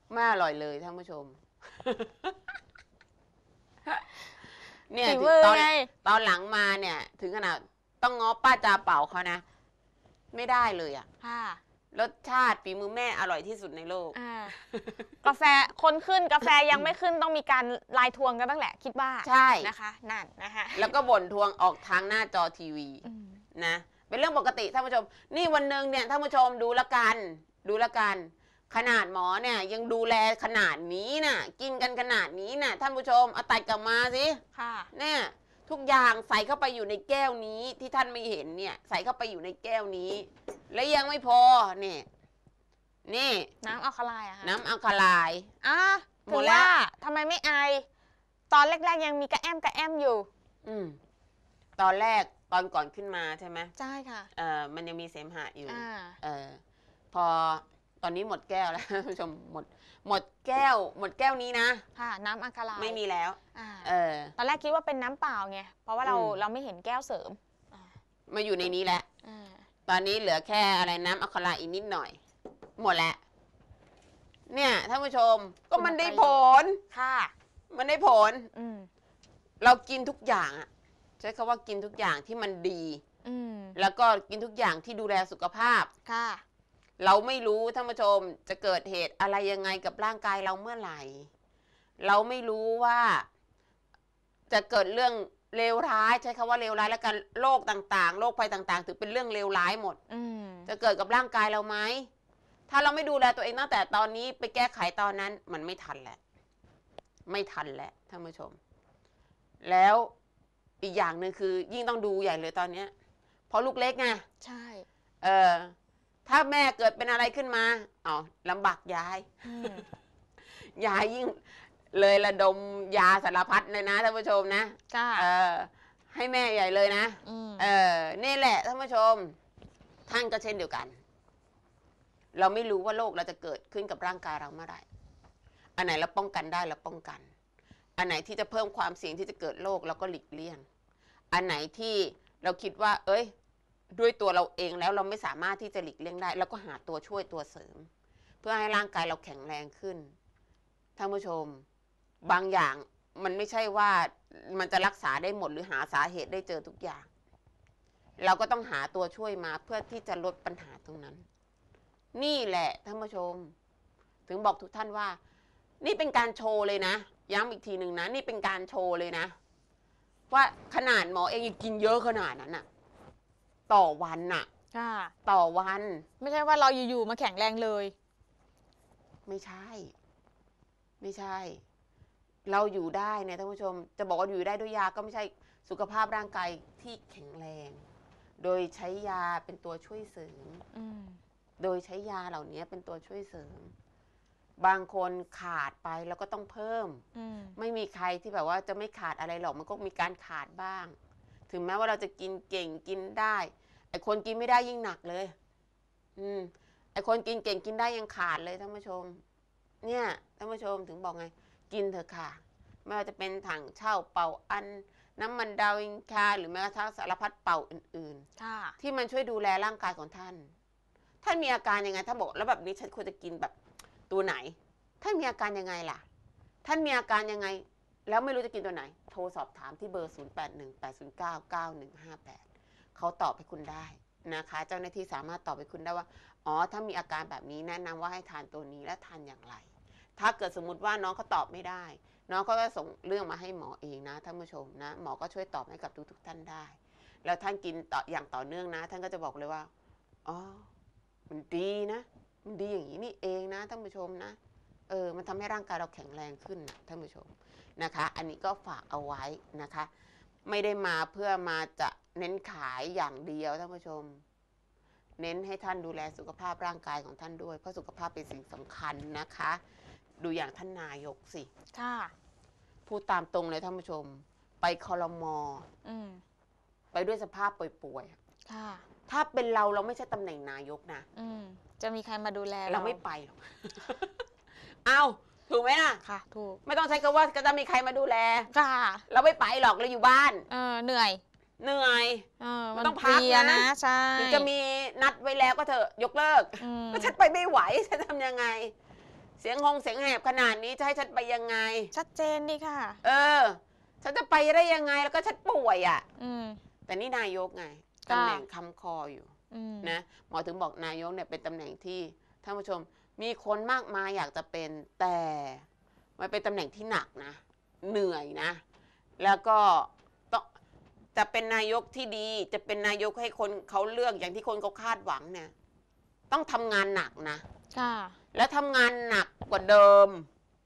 ไม่อร่อยเลยท่านผู้ชม เนี่ยฝีมือตอนไงตอนหลังมาเนี่ย ถึงขนาดต้องง้อป้าจาเป่าเขานะ ไม่ได้เลยอะค่ะรสชาติฝีมือแม่อร่อยที่สุดในโลกอ่ากาแฟคนขึ้นกาแฟยังไม่ขึ้นต้องมีการไลน์ทวงกันบ้างแหละคิดว่าใช่นะคะนั่นนะคะแล้วก็บ่นทวงออกทางหน้าจอทีวีอืมนะ เป็นเรื่องปกติท่านผู้ชม นี่วันหนึ่งเนี่ยท่านผู้ชมดูละกัน ดูละกัน ขนาดหมอเนี่ยยังดูแลขนาดนี้น่ะ กินกันขนาดนี้น่ะท่านผู้ชมเอาตัดกลับมาสิค่ะเนี่ยทุกอย่างใส่เข้าไปอยู่ในแก้วนี้ที่ท่านไม่เห็นเนี่ยใส่เข้าไปอยู่ในแก้วนี้ และยังไม่พอเนี่ยนี่น้ำอัลคาไลน์อะค่ะน้ำอัลคาไลน์อ่ะหมถึดงแล้วว่าทำไมไม่ไอตอนแรกๆยังมีกระแอมกระแอมอยู่อืมตอนแรกตอนก่อนขึ้นมาใช่ไหมใช่ค่ะเออมันยังมีเสมหะอยู่อ่าเออพอตอนนี้หมดแก้วแล้ว ท่านผู้ชมหมดหมดแก้ว หมดแก้วนี้นะค่ะ น้ำอัลคาไลน์ไม่มีแล้วอ่าเออตอนแรกคิดว่าเป็นน้ำเปล่าไงเพราะว่าเราอืมเราไม่เห็นแก้วเสริมอ่ามาอยู่ในนี้แล้วอ่าตอนนี้เหลือแค่อะไรน้ำอัลคาไลน์อีกนิดหน่อย หมดแล้ว เนี่ยท่านผู้ชมก็มันได้ผลค่ะมันได้ผลอืมเรากินทุกอย่างอะใช้คำว่ากินทุกอย่างที่มันดีอืมแล้วก็กินทุกอย่างที่ดูแลสุขภาพค่ะเราไม่รู้ท่านผู้ชมจะเกิดเหตุอะไรยังไงกับร่างกายเราเมื่อไหร่ เราไม่รู้ว่าจะเกิดเรื่องเลวร้ายใช้คำว่าเลวร้ายแล้วกันโรคต่างๆโรคภัยต่างๆถือเป็นเรื่องเลวร้ายหมดอืมจะเกิดกับร่างกายเราไหม ถ้าเราไม่ดูแลตัวเองตั้งแต่ตอนนี้ไปแก้ไขตอนนั้นมันไม่ทันแหละ ไม่ทันแหละท่านผู้ชม แล้วอีกอย่างหนึ่งคือยิ่งต้องดูใหญ่เลยตอนเนี้ยเพราะลูกเล็กไงใช่เออ ถ้าแม่เกิดเป็นอะไรขึ้นมาอ๋อลำบากยายอืมยายยิ่งเลยระดมยาสารพัดเลยนะท่านผู้ชมนะค่ะเออ ให้แม่ใหญ่เลยนะอืมเออ นี่แหละท่านผู้ชม ท่านก็เช่นเดียวกัน เราไม่รู้ว่าโรคเราจะเกิดขึ้นกับร่างกายเราเมื่อไหร่ อันไหนเราป้องกันได้เราป้องกัน อันไหนที่จะเพิ่มความเสี่ยงที่จะเกิดโรคเราก็หลีกเลี่ยง อันไหนที่เราคิดว่า เอ้ย ด้วยตัวเราเองแล้วเราไม่สามารถที่จะหลีกเลี่ยงได้เราก็หาตัวช่วยตัวเสริม เพื่อให้ร่างกายเราแข็งแรงขึ้น ท่านผู้ชม บางอย่างมันไม่ใช่ว่ามันจะรักษาได้หมดหรือหาสาเหตุได้เจอทุกอย่าง เราก็ต้องหาตัวช่วยมาเพื่อที่จะลดปัญหาตรงนั้น นี่แหละท่านผู้ชม ถึงบอกทุกท่านว่า นี่เป็นการโชว์เลยนะย้ำอีกทีหนึ่งนะนี่เป็นการโชว์เลยนะ ว่าขนาดหมอเองยังกินเยอะขนาดนั้นน่ะ ต่อวันน่ะค่ะต่อวันไม่ใช่ว่าเราอยู่ๆมาแข็งแรงเลยไม่ใช่ ไม่ใช่ เราอยู่ได้เนี่ยท่านผู้ชม จะบอกว่าอยู่ได้ด้วยยาก็ไม่ใช่สุขภาพร่างกายที่แข็งแรง โดยใช้ยาเป็นตัวช่วยเสริมอืมโดยใช้ยาเหล่านี้เป็นตัวช่วยเสริม บางคนขาดไปแล้วก็ต้องเพิ่มอืมไม่มีใครที่แบบว่าจะไม่ขาดอะไรหรอกมันก็มีการขาดบ้าง ถึงแม้ว่าเราจะกินเก่งกินได้ไอคนกินไม่ได้ยิ่งหนักเลย อืมไอคนกินเก่งกินได้ยังขาดเลยท่านผู้ชม เนี่ยท่านผู้ชมถึงบอกไง กินเถอะค่ะไม่ว่าจะเป็นถังเช่าเป่าอัน น้ำมันดาวิงคาหรือแม้กระทั่งสารพัดเป่าอื่นค่ะๆ ที่มันช่วยดูแลร่างกายของท่าน ท่านมีอาการยังไงท่านบอกแล้วแบบนี้ฉันควรจะกินแบบตัวไหน ท่านมีอาการยังไงล่ะ ท่านมีอาการยังไง แล้วไม่รู้จะกินตัวไหน โทรสอบถามที่เบอร์ ศูนย์ แปด หนึ่ง แปด ศูนย์ เก้า เก้า หนึ่ง ห้า แปด เขาตอบให้คุณได้นะคะ เจ้าหน้าที่สามารถตอบให้คุณได้ว่า อ๋อ ถ้ามีอาการแบบนี้แนะนำว่าให้ทานตัวนี้และทานอย่างไร ถ้าเกิดสมมติว่าน้องเขาตอบไม่ได้ น้องเขาก็ส่งเรื่องมาให้หมอเองนะท่านผู้ชมนะ หมอก็ช่วยตอบให้กับทุกๆท่านได้ แล้วท่านกินต่ออย่างต่อเนื่องนะ ท่านก็จะบอกเลยว่า อ๋อ มันดีนะ มันดีอย่างนี้นี่เองนะท่านผู้ชมนะ เออ มันทำให้ร่างกายเราแข็งแรงขึ้นนะท่านผู้ชมนะคะ อันนี้ก็ฝากเอาไว้นะคะ ไม่ได้มาเพื่อมาจะเน้นขายอย่างเดียวท่านผู้ชม เน้นให้ท่านดูแลสุขภาพร่างกายของท่านด้วย เพราะสุขภาพเป็นสิ่งสำคัญนะคะ ดูอย่างท่านนายกสิค่ะพูดตามตรงเลยท่านผู้ชม ไปคอรมออืมไปด้วยสภาพป่วยๆค่ะถ้าเป็นเราเราไม่ใช่ตำแหน่งนายกนะอืม จะมีใครมาดูแลเราไม่ไปหรอก เอาถูกไหมล่ะค่ะ ถูกไม่ต้องใช้คำว่าจะมีใครมาดูแลค่ะเราไม่ไปหรอกเราอยู่บ้านเออ เหนื่อยเหนื่อยเออมัมัน นต้องพักเพลียนะนะ ใช่หรือจะมีนัดไว้แล้วก็เถอะยกเลิกอืมก็ฉันไปไม่ไหวฉันทำยังไงเสียงหงเสียงแหบขนาดนี้จะให้ฉันไปยังไงชัดเจนดีค่ะเออฉันจะไปได้ยังไงแล้วก็ฉันป่วยอ่ะอืมแต่นี่นายกไงตำแหน่งค้ำคออยู่นะหมอถึงบอกนายกเนี่ยเป็นตำแหน่งที่ท่านผู้ชมมีคนมากมายอยากจะเป็นแต่มันเป็นตำแหน่งที่หนักนะเหนื่อยนะแล้วก็ต้องจะเป็นนายกที่ดีจะเป็นนายกให้คนเขาเลือกอย่างที่คนเขาคาดหวังเนี่ยต้องทำงานหนักนะค่ะแล้วทำงานหนักกว่าเดิม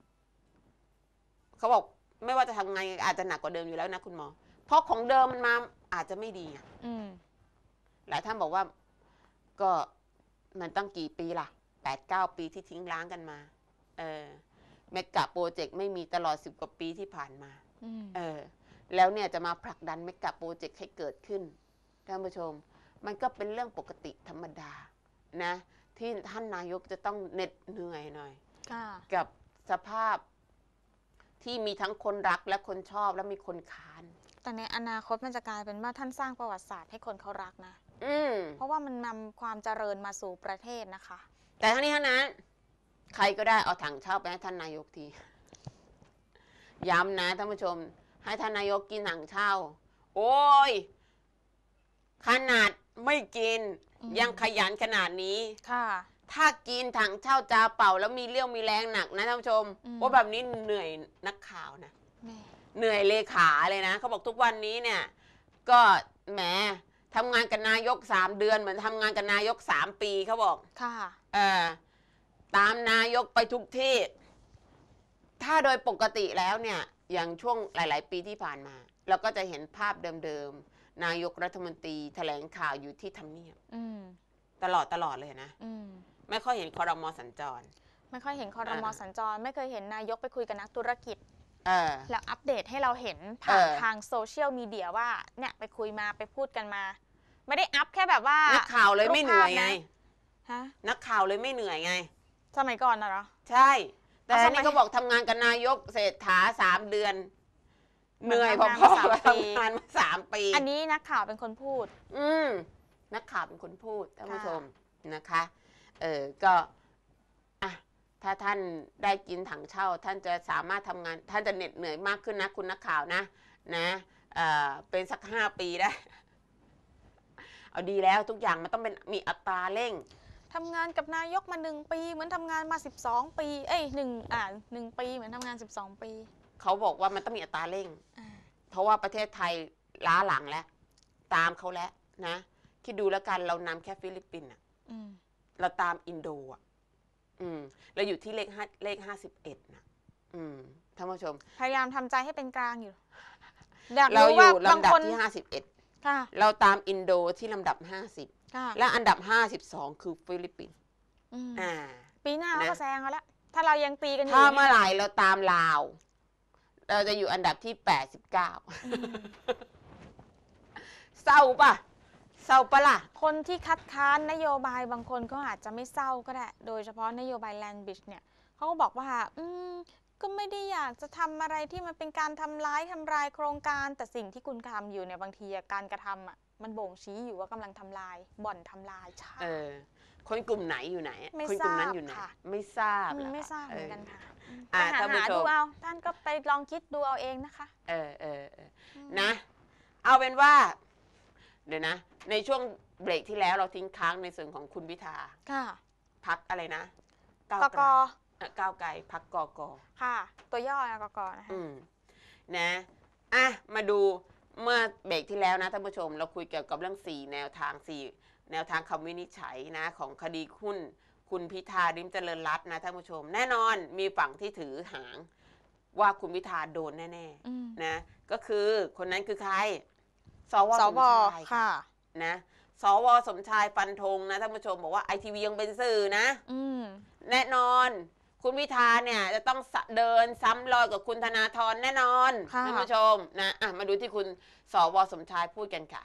เขาบอกไม่ว่าจะทำงานอาจจะหนักกว่าเดิมอยู่แล้วนะคุณหมอเพราะของเดิมมันมาอาจจะไม่ดีอ่ะหลายท่านบอกว่าก็มันตั้งกี่ปีล่ะแปดเก้าปีที่ทิ้งล้างกันมาเออเมกะโปรเจกต์ไม่มีตลอดสิบกว่าปีที่ผ่านมาเออแล้วเนี่ยจะมาผลักดันเมกะโปรเจกต์ให้เกิดขึ้นท่านผู้ชมมันก็เป็นเรื่องปกติธรรมดานะที่ท่านนายกจะต้องเหน็ดเหนื่อยหน่อยกับสภาพที่มีทั้งคนรักและคนชอบและมีคนค้านแต่ในอนาคตมันจะกลายเป็นว่าท่านสร้างประวัติศาสตร์ให้คนเขารักนะอืเพราะว่ามันนำความเจริญมาสู่ประเทศนะคะแต่ทั้งนี้ทั้งนั้นใครก็ได้เอาถังเช่าไปให้ท่านนายกทีย้ำนะท่านผู้ชมให้ท่านนายกกินถังเช่าโอ้ยขนาดไม่กินยังขยันขนาดนี้ค่ะถ้ากินถังเช่าจาเป่าแล้วมีเรี่ยวมีแรงหนักนะท่านผู้ชมว่าแบบนี้เหนื่อยนักข่าวนะเหนื่อยเลขาเลยนะเขาบอกทุกวันนี้เนี่ยก็แหมทำงานกับนายกสามเดือนเหมือนทำงานกับนายกสามปีเขาบอกค่ะเออตามนายกไปทุกที่ถ้าโดยปกติแล้วเนี่ยอย่างช่วงหลายๆปีที่ผ่านมาเราก็จะเห็นภาพเดิมๆนายกรัฐมนตรีแถลงข่าวอยู่ที่ทำเนียบตลอดตลอดเลยนะไม่ค่อยเห็นครม.สัญจรไม่ค่อยเห็นครม.สัญจรไม่เคยเห็นนายกไปคุยกับนักธุรกิจแล้วอัปเดตให้เราเห็นผ่านทางโซเชียลมีเดียว่าเนี่ยไปคุยมาไปพูดกันมาไม่ได้อัพแค่แบบว่านักข่าวเลยไม่เหนื่อยไงฮะนักข่าวเลยไม่เหนื่อยไงสมัยก่อนนะเหรอใช่แต่นี่เขาบอกทำงานกับนายกเศรษฐาสามเดือนเหนื่อยพอๆกับทำงานมาสามปีอันนี้นักข่าวเป็นคนพูดอืมนักข่าวเป็นคนพูดท่านผู้ชมนะคะเออก็อ่ะถ้าท่านได้กินถังเช่าท่านจะสามารถทำงานท่านจะเหน็ดเหนื่อยมากขึ้นนะคุณนักข่าวนะนะเออเป็นสักห้าปีได้เอาดีแล้วทุกอย่างมันต้องเป็นมีอัตราเร่งทำงานกับนายกมาหนึ่งปีเหมือนทำงานมาสิบสองปีเอ้ยหนึ่งอ่าหนึ่งปีเหมือนทำงานสิบสองปีเขาบอกว่ามันต้องมีอัตราเร่งเพราะว่าประเทศไทยล้าหลังแล้วตามเขาแล้วนะคิดดูแล้วกันเรานำแค่ฟิลิปปินส์อ่ะเราตามอินโดอ่ะอืมเราอยู่ที่เลขห้าเลขห้าสิบเอ็ดนะอืมท่านผู้ชมพยายามทำใจให้เป็นกลางอยู่เราอยู่ลำดับที่ห้าสิบเอ็ดเราตามอินโดที่ลำดับห้าสิบและอันดับห้าสิบสองคือฟิลิปปินส์อ่าปีหน้าเราก็แซงเขาแล้วถ้าเรายังตีกันอยู่ถ้าเมื่อไหร่เราตามลาวเราจะอยู่อันดับที่แปดสิบเก้าเศร้าป่ะเศร้าปะล่ะคนที่คัดค้านนโยบายบางคนก็อาจจะไม่เศร้าก็ได้โดยเฉพาะนโยบายแลนด์บริดจ์เนี่ยเขาก็บอกว่าอืมก็ไม่ได้อยากจะทำอะไรที่มันเป็นการทำร้ายทำลายโครงการแต่สิ่งที่คุณทำอยู่เนี่ยบางทีการกระทำอ่ะมันบ่งชี้อยู่ว่ากำลังทำลายบ่อนทำลายชาติคนกลุ่มไหนอยู่ไหนคนกลุ่มนั้นอยู่ไหนไม่ทราบไม่ทราบเหมือนกันค่ะไปหาหาดูเอาท่านก็ไปลองคิดดูเอาเองนะคะเออเออนะเอาเป็นว่าเดี๋ยวนะในช่วงเบรกที่แล้วเราทิ้งค้างในส่วนของคุณพิธาค่ะพักอะไรนะกกกก้าวไกลพักกกค่ะตัวย่อกกนะคะนะอ่ะมาดูเมื่อเบรกที่แล้วนะท่านผู้ชมเราคุยเกี่ยวกับเรื่องสี่แนวทางสี่แนวทางคำวินิจฉัยนะของคดีหุ้นคุณพิธาลิ้มเจริญรัตน์นะท่านผู้ชมแน่นอนมีฝั่งที่ถือหางว่าคุณพิธาโดนแน่ๆนะก็คือคนนั้นคือใครสวสมชายค่ะนะสวสมชายฟันธงนะท่านผู้ชมบอกว่าไอทีวียังเป็นสื่อนะแน่นอนคุณพิธาเนี่ยจะต้องเดินซ้ำรอยกับคุณธนาธรแน่นอนท่านผู้ชมนะอ่ะมาดูที่คุณสวสมชายพูดกันค่ะใน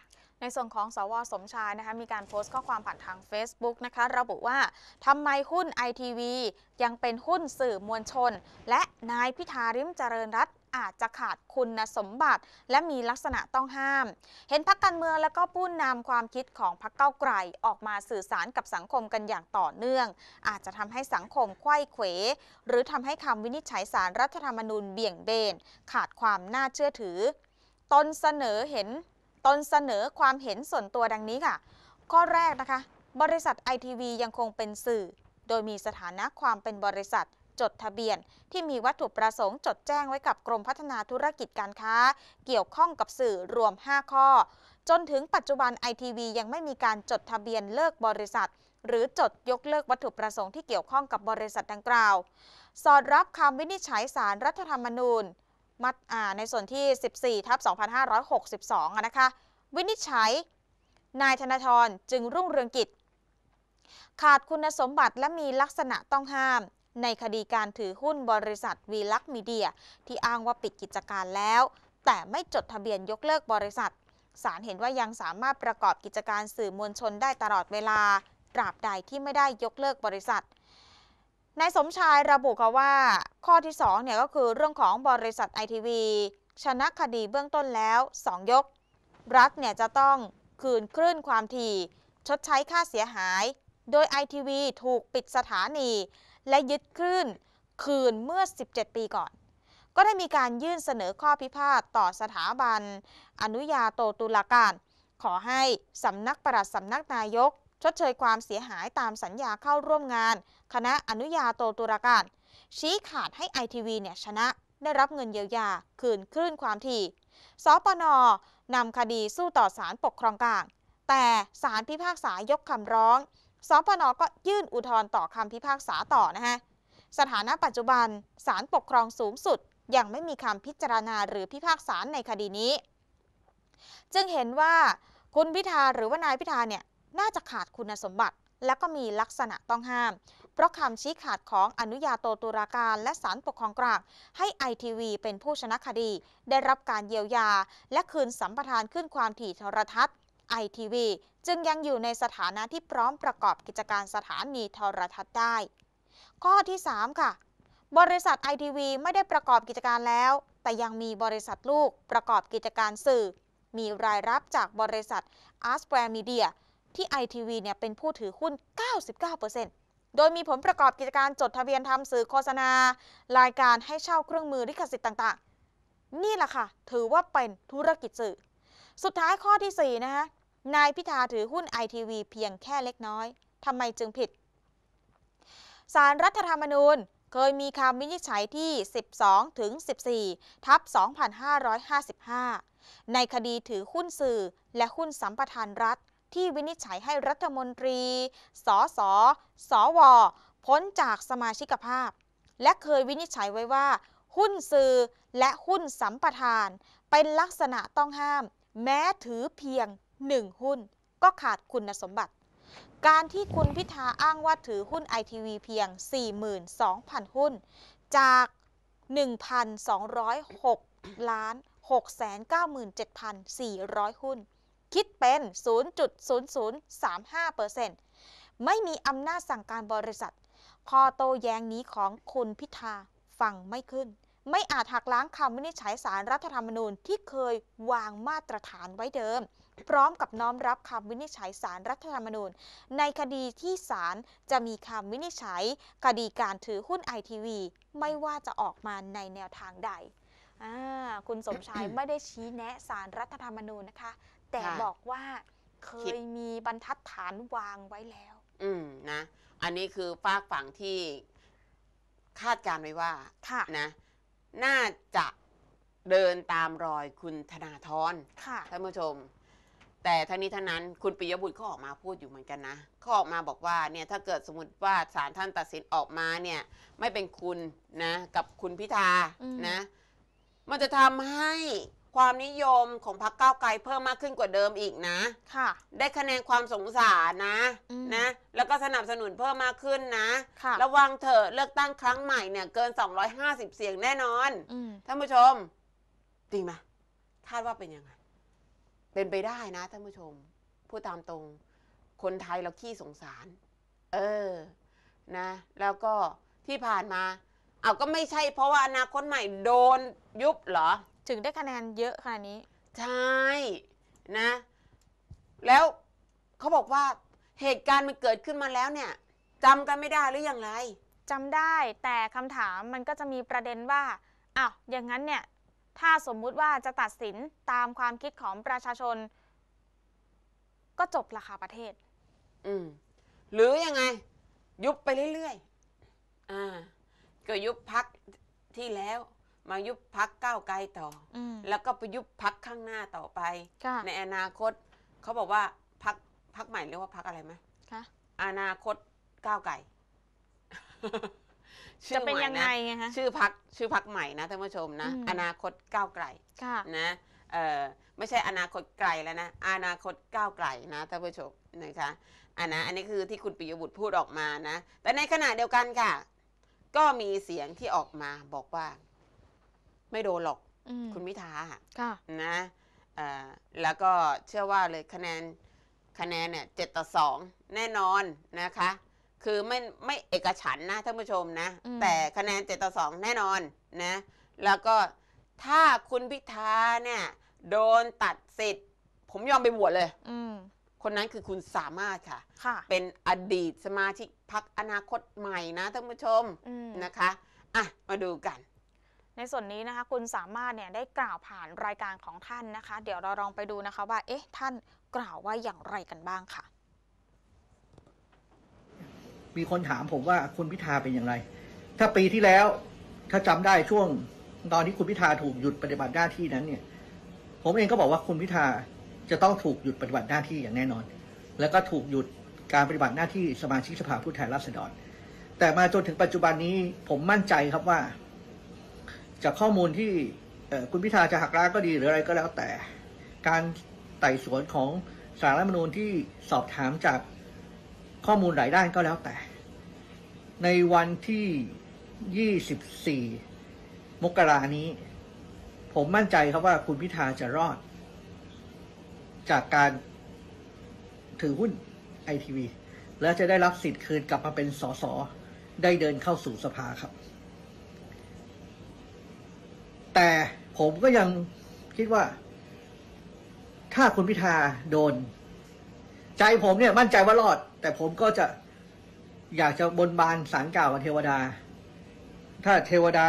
ในส่วนของสวสมชายนะคะมีการโพสต์ข้อความผ่านทาง Facebook นะคะระบุว่าทำไมหุ้น ไอ ที วี ยังเป็นหุ้นสื่อมวลชนและนายพิธาริมเจริญรัตน์อาจจะขาดคุณสมบัติและมีลักษณะต้องห้ามเห็นพรรคการเมืองและก็ผู้นำความคิดของพรรคก้าวไกลออกมาสื่อสารกับสังคมกันอย่างต่อเนื่องอาจจะทำให้สังคมไขว้เขวหรือทำให้คำวินิจฉัยศาลรัฐธรรมนูญเบี่ยงเบนขาดความน่าเชื่อถือตนเสนอเห็นตนเสนอความเห็นส่วนตัวดังนี้ค่ะข้อแรกนะคะบริษัท ไอ ที วี ยังคงเป็นสื่อโดยมีสถานะความเป็นบริษัทจดทะเบียนที่มีวัตถุประสงค์จดแจ้งไว้กับกรมพัฒนาธุรกิจการค้าเกี่ยวข้องกับสื่อรวมห้าข้อจนถึงปัจจุบัน ไอ ที วี ยังไม่มีการจดทะเบียนเลิกบริษัทหรือจดยกเลิกวัตถุประสงค์ที่เกี่ยวข้องกับบริษัทดังกล่าวสอดรับคำวินิจฉัยศาลรัฐธรรมนูญมัดในส่วนที่ สิบสี่ ทับ สองพันห้าร้อยหกสิบสอง นะคะวินิจฉัยนายธนาธรจึงรุ่งเรืองกิจขาดคุณสมบัติและมีลักษณะต้องห้ามในคดีการถือหุ้นบริษัทวีลักษณ์มีเดียที่อ้างว่าปิดกิจการแล้วแต่ไม่จดทะเบียนยกเลิกบริษัทศาลเห็นว่ายังสามารถประกอบกิจการสื่อมวลชนได้ตลอดเวลาตราบใดที่ไม่ได้ยกเลิกบริษัทนายสมชายระบุว่าข้อที่สองเนี่ยก็คือเรื่องของบริษัท ไอ ที วี ชนะคดีเบื้องต้นแล้วสองยกรัฐเนี่ยจะต้องคืนคลื่นความถี่ชดใช้ค่าเสียหายโดย ไอ ที วี ถูกปิดสถานีและยึดคลื่นคืนเมื่อสิบเจ็ดปีก่อนก็ได้มีการยื่นเสนอข้อพิพาทต่อสถาบันอนุญาโตตุลาการขอให้สำนักปลัดสำนักนายกชดเชยความเสียหายตามสัญญาเข้าร่วมงานคณะอนุญาโตตุลาการชี้ขาดให้ ไอ ที วี เนี่ยชนะได้รับเงินเยียวยาคืนคลื่นความถี่สปน.นำคดีสู้ต่อศาลปกครองกลางแต่ศาลพิพากษายกคำร้องสปน.ก็ยื่นอุทธรณ์ต่อคำพิพากษาต่อนะฮะสถานะปัจจุบันศาลปกครองสูงสุดยังไม่มีคำพิจารณาหรือพิพากษาในคดีนี้จึงเห็นว่าคุณพิธาหรือว่านายพิธาเนี่ยน่าจะขาดคุณสมบัติและก็มีลักษณะต้องห้ามเพราะคำชี้ขาดของอนุญาโตตุลาการและศาลปกครองกลางให้ ไอ ที วี เป็นผู้ชนะคดีได้รับการเยียวยาและคืนสัมปทานขึ้นความถี่โทรทัศน์ ไอ ที วี จึงยังอยู่ในสถานะที่พร้อมประกอบกิจการสถานีโทรทัศน์ได้ข้อที่สามค่ะบริษัท ไอ ที วี ไม่ได้ประกอบกิจการแล้วแต่ยังมีบริษัทลูกประกอบกิจการสื่อมีรายรับจากบริษัท อาร์ สแควร์ มีเดีย ที่ ไอ ที วี เนี่ยเป็นผู้ถือหุ้น เก้าสิบเก้าเปอร์เซ็นต์ โดยมีผลประกอบกิจการจดทะเบียนทำสื่อโฆษณารายการให้เช่าเครื่องมือลิขสิทธิ์ต่างๆนี่แหละค่ะถือว่าเป็นธุรกิจสื่อสุดท้ายข้อที่สี่นะคะนายพิธาถือหุ้น ไอ ที วี เพียงแค่เล็กน้อยทำไมจึงผิดศาลรัฐธรรมนูญเคยมีคำวินิจฉัยที่ สิบสองถึงสิบสี่ ทับ สองพันห้าร้อยห้าสิบห้า ในคดีถือหุ้นสื่อและหุ้นสัมปทานรัฐที่วินิจฉัยให้รัฐมนตรี สส สว พ้นจากสมาชิกภาพและเคยวินิจฉัยไว้ว่าหุ้นสื่อและหุ้นสัมปทานเป็นลักษณะต้องห้ามแม้ถือเพียงหนึ่งหุ้นก็ขาดคุณสมบัติการที่คุณพิธาอ้างว่าถือหุ้น ไอ ที วี เพียง สี่หมื่นสองพัน หุ้นจาก หนึ่งพันสองร้อยหกล้านหกแสนเก้าหมื่นเจ็ดพันสี่ร้อย หุ้นคิดเป็น ศูนย์จุดศูนย์ศูนย์สามห้าเปอร์เซ็นต์ ไม่มีอำนาจสั่งการบริษัทข้อโต้แย้งนี้ของคุณพิธาฟังไม่ขึ้นไม่อาจหักล้างคำวินิจฉัยศาลรัฐธรรมนูญที่เคยวางมาตรฐานไว้เดิมพร้อมกับน้อมรับคำวินิจฉัยศาลรัฐธรรมนูญในคดีที่ศาลจะมีคำวินิจฉัยคดีการถือหุ้น ไอ ที วี ไม่ว่าจะออกมาในแนวทางใดคุณสมชาย ไม่ได้ชี้แนะศาลรัฐธรรมนูญนะคะแต่บอกว่าเคยมีบรรทัดฐานวางไว้แล้วอืมนะอันนี้คือฝากฝั่งที่คาดการไว้ว่านะน่าจะเดินตามรอยคุณธนาธรท่านผู้ชมแต่ทั้งนี้ทั้งนั้นคุณปิยบุตรเขาออกมาพูดอยู่เหมือนกันนะเขาออกมาบอกว่าเนี่ยถ้าเกิดสมมติว่าศาลท่านตัดสินออกมาเนี่ยไม่เป็นคุณนะกับคุณพิธานะมันจะทำให้ความนิยมของพรรคก้าวไกลเพิ่มมากขึ้นกว่าเดิมอีกนะค่ะได้คะแนนความสงสารนะนะแล้วก็สนับสนุนเพิ่มมากขึ้นนะระวังเถอะเลือกตั้งครั้งใหม่เนี่ยเกินสองร้อยห้าสิบเสียงแน่นอนท่านผู้ชมจริงไหมคาดว่าเป็นยังไงเป็นไปได้นะท่านผู้ชมพูดตามตรง คนไทยเราขี้สงสาร เออนะแล้วก็ที่ผ่านมาเอาก็ไม่ใช่เพราะว่าอนาคตใหม่โดนยุบเหรอถึงได้คะแนนเยอะขนาดนี้ใช่นะแล้วเขาบอกว่าเหตุการณ์มันเกิดขึ้นมาแล้วเนี่ยจำกันไม่ได้หรืออย่างไรจำได้แต่คำถามมันก็จะมีประเด็นว่าอ้าวอย่างนั้นเนี่ยถ้าสมมุติว่าจะตัดสินตามความคิดของประชาชนก็จบราคาประเทศอืมหรือยังไงยุบไปเรื่อยๆอ่าก็ยุบพักที่แล้วมายุบพักก้าวไกลต่ออแล้วก็ไปยุบพักข้างหน้าต่อไปในอนาคตเขาบอกว่าพักพักใหม่เรียกว่าพักอะไรไหมคะอนาคตก้าวไกลจะเป็นยังไงคะชื่อพักชื่อพักใหม่นะท่านผู้ชมนะอนาคตก้าวไกลนะเออไม่ใช่อนาคตไกลแล้วนะอนาคตก้าวไกลนะท่านผู้ชมนะคะอันนะอันนี้คือที่คุณปิยบุตรพูดออกมานะแต่ในขณะเดียวกันค่ะก็มีเสียงที่ออกมาบอกว่าไม่โดนหรอกคุณพิธานะแล้วก็เชื่อว่าเลยคะแนนคะแนนเนี่ยเจ็ดต่อสองแน่นอนนะคะคือไม่ไม่เอกฉันท์นะท่านผู้ชมนะแต่คะแนนเจ็ดต่อสองแน่นอนนะแล้วก็ถ้าคุณพิธาเนี่ยโดนตัดสิทธิ์ผมยอมไปบวชเลยคนนั้นคือคุณสามารถค่ะเป็นอดีตสมาชิกพรรคอนาคตใหม่นะท่านผู้ชมนะคะอ่ะมาดูกันในส่วนนี้นะคะคุณสามารถเนี่ยได้กล่าวผ่านรายการของท่านนะคะเดี๋ยวเราลองไปดูนะคะว่าเอ๊ะท่านกล่าวว่าอย่างไรกันบ้างค่ะมีคนถามผมว่าคุณพิธาเป็นอย่างไร ถ้าปีที่แล้วถ้าจำได้ช่วงตอนที่คุณพิธาถูกหยุดปฏิบัติหน้าที่นั้นเนี่ยผมเองก็บอกว่าคุณพิธาจะต้องถูกหยุดปฏิบัติหน้าที่อย่างแน่นอนแล้วก็ถูกหยุดการปฏิบัติหน้าที่สมาชิกสภาผู้แทนราษฎรแต่มาจนถึงปัจจุบันนี้ผมมั่นใจครับว่าจากข้อมูลที่คุณพิธาจะหักล้างก็ดีหรืออะไรก็แล้วแต่การไต่สวนของศาลรัฐธรรมนูญที่สอบถามจากข้อมูลหลายด้านก็แล้วแต่ในวันที่ยี่สิบสี่มกรานี้ผมมั่นใจครับว่าคุณพิธาจะรอดจากการถือหุ้นไอทีวีและจะได้รับสิทธิ์คืนกลับมาเป็นสสได้เดินเข้าสู่สภาครับแต่ผมก็ยังคิดว่าถ้าคุณพิธาโดนใจผมเนี่ยมั่นใจว่ารอดแต่ผมก็จะอยากจะบนบานศาลกล่าวกับเทวดาถ้าเทวดา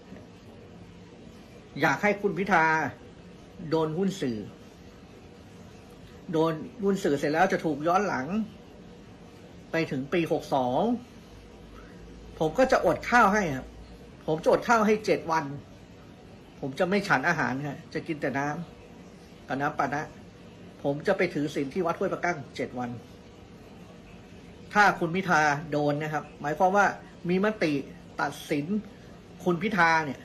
อยากให้คุณพิธาโดนหุ้นสื่อโดนหุ้นสื่อเสร็จแล้วจะถูกย้อนหลังไปถึงปีหกสองผมก็จะอดข้าวให้ครับผมจะอดข้าวให้เจ็ดวันผมจะไม่ฉันอาหารครับจะกินแต่น้ำกับน้ำปานะผมจะไปถือศีลที่วัดห้วยปะกั้งเจ็ดวันถ้าคุณพิธาโดนนะครับหมายความว่ามีมติตัดสินคุณพิธาเนี่ย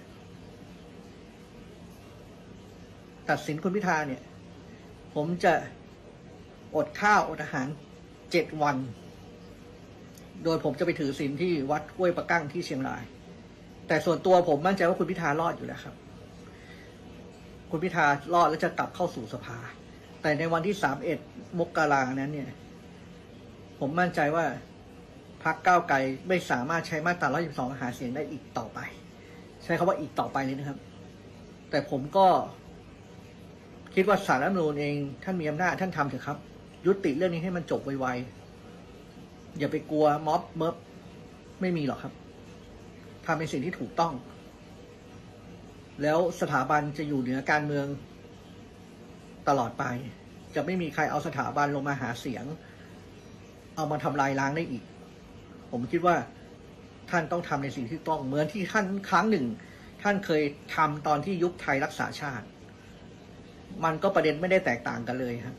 ตัดสินคุณพิธาเนี่ยผมจะอดข้าวอดอาหารเจ็ดวันโดยผมจะไปถือศีลที่วัดห้วยปะกั้งที่เชียงรายแต่ส่วนตัวผมมั่นใจว่าคุณพิธารอดอยู่แล้วครับคุณพิธารอดแล้วจะกลับเข้าสู่สภาแต่ในวันที่สามเอ็ดมกราคมนั้นเนี่ยผมมั่นใจว่าพรรคก้าวไกลไม่สามารถใช้มาตราหนึ่งร้อยสิบสองหาเสียงได้อีกต่อไปใช้คำว่าอีกต่อไปเลยนะครับแต่ผมก็คิดว่าศาลรัฐธรรมนูญเองท่านมีอำนาจท่านทำเถอะครับยุติเรื่องนี้ให้มันจบไวๆอย่าไปกลัวม็อบเมิบไม่มีหรอกครับทำเป็นสิ่งที่ถูกต้องแล้วสถาบันจะอยู่เหนือการเมืองตลอดไปจะไม่มีใครเอาสถาบันลงมาหาเสียงเอามาทำลายล้างได้อีกผมคิดว่าท่านต้องทำในสิ่งที่ต้องเหมือนที่ท่านครั้งหนึ่งท่านเคยทำตอนที่ยุคไทยรักษาชาติมันก็ประเด็นไม่ได้แตกต่างกันเลยครับ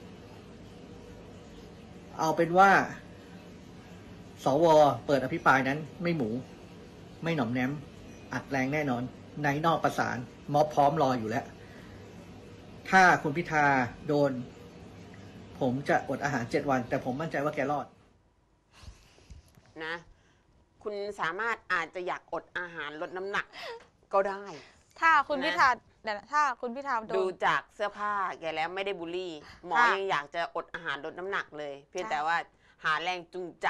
เอาเป็นว่าสวเปิดอภิปรายนั้นไม่หมูไม่หน่อมแนมอัดแรงแน่นอนในนอกประสานม็อบพร้อมรออยู่แล้วถ้าคุณพิธาโดนผมจะอดอาหารเจ็ดวันแต่ผมมั่นใจว่าแกรอดนะคุณสามารถอาจจะอยากอดอาหารลดน้ำหนักก็ได้ถ้าคุณพิธาเดี๋ยวถ้าคุณพิธาโดดูนจากเสื้อผ้าแกแล้วไม่ได้บูลลี่ หมอค่ะยังอยากจะอดอาหารลดน้ำหนักเลย เพียงใช่แต่ว่าหาแรงจูงใจ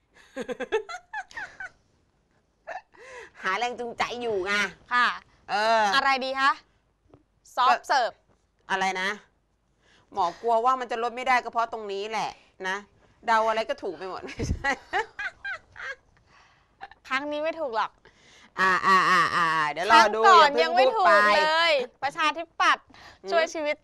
หาแรงจูงใจอยู่ไงค่ะเอออะไรดีคะซอฟต์เสิร์ฟอะไรนะ หมอกลัวว่ามันจะลดไม่ได้ก็เพราะตรงนี้แหละนะ เดาอะไรก็ถูกไปหมด ไม่ใช่ครั้งนี้ไม่ถูกหรอกอ่าอ่าอ่าอ่าเดี๋ยวครอรั้งดูก่อนอาเพิ่ยังไม่พูดถูกไปเลย ประชาธิปัตย์อืมช่วยชีวิต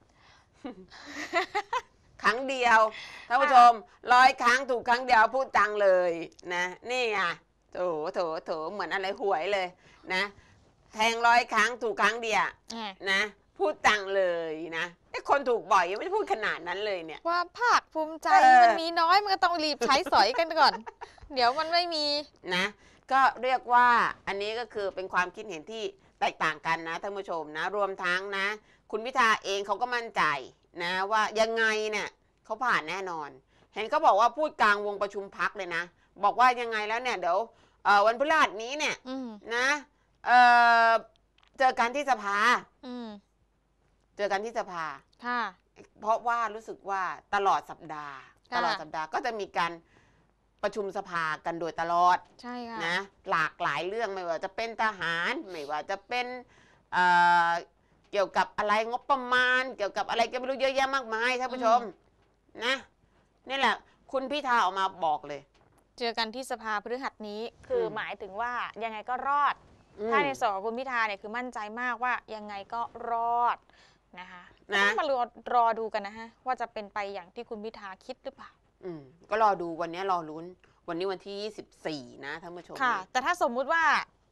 ครั้งเดียวท่านผู้ชมร้อยครั้งถูกครั้งเดียวพูดจังเลยนะ นี่ไงโถโถโถเหมือนอะไรหวยเลยนะ แทงร้อยครั้งถูกครั้งเดียวนะ พูดจังเลยนะไอ้คนถูกบ่อยยังไม่ได้พูดขนาดนั้นเลยเนี่ยความภาคภูมิใจเออมันมีน้อยมันก็ต้องรีบใช้สอยกันก่อน เดี๋ยวมันไม่มีนะ ก็เรียกว่าอันนี้ก็คือเป็นความคิดเห็นที่แตกต่างกันนะท่านผู้ชมนะ รวมทั้งนะ คุณพิธาเองเขาก็มั่นใจนะว่ายังไงเนี่ยเขาผ่านแน่นอน เห็นเขาบอกว่าพูดกลางวงประชุมพักเลยนะ บอกว่ายังไงแล้วเนี่ยเดี๋ยวเอ่อวันพฤหัสนี้เนี่ยอืมนะเอ่อเจอกันที่สภาอืมเจอกันที่สภาค่ะเพราะว่ารู้สึกว่าตลอดสัปดาห์ค่ะตลอดสัปดาห์ก็จะมีการประชุมสภากันโดยตลอดใช่ค่ะนะหลากหลายเรื่องไม่ว่าจะเป็นทหารไม่ว่าจะเป็นเอ่อเกี่ยวกับอะไรงบประมาณ เกี่ยวกับอะไรก็ไม่รู้เยอะแยะมากมายท่านผู้ชมนะนี่แหละ คุณพิธาออกมาบอกเลยเจอกันที่สภาพฤหัสนี้ คืออมหมายถึงว่ายังไงก็รอดอืมถ้าในส่วนของคุณพิธาเนี่ยคือมั่นใจมากว่ายังไงก็รอดนะคะนะต้องมารอรอดูกันนะฮะว่าจะเป็นไปอย่างที่คุณพิธาคิดหรือเปล่าอืมก็รอดูวันนี้รอลุ้น วันนี้วันที่ยี่สิบสี่นะท่านผู้ชมค่ะ แต่ถ้าสมมุติว่า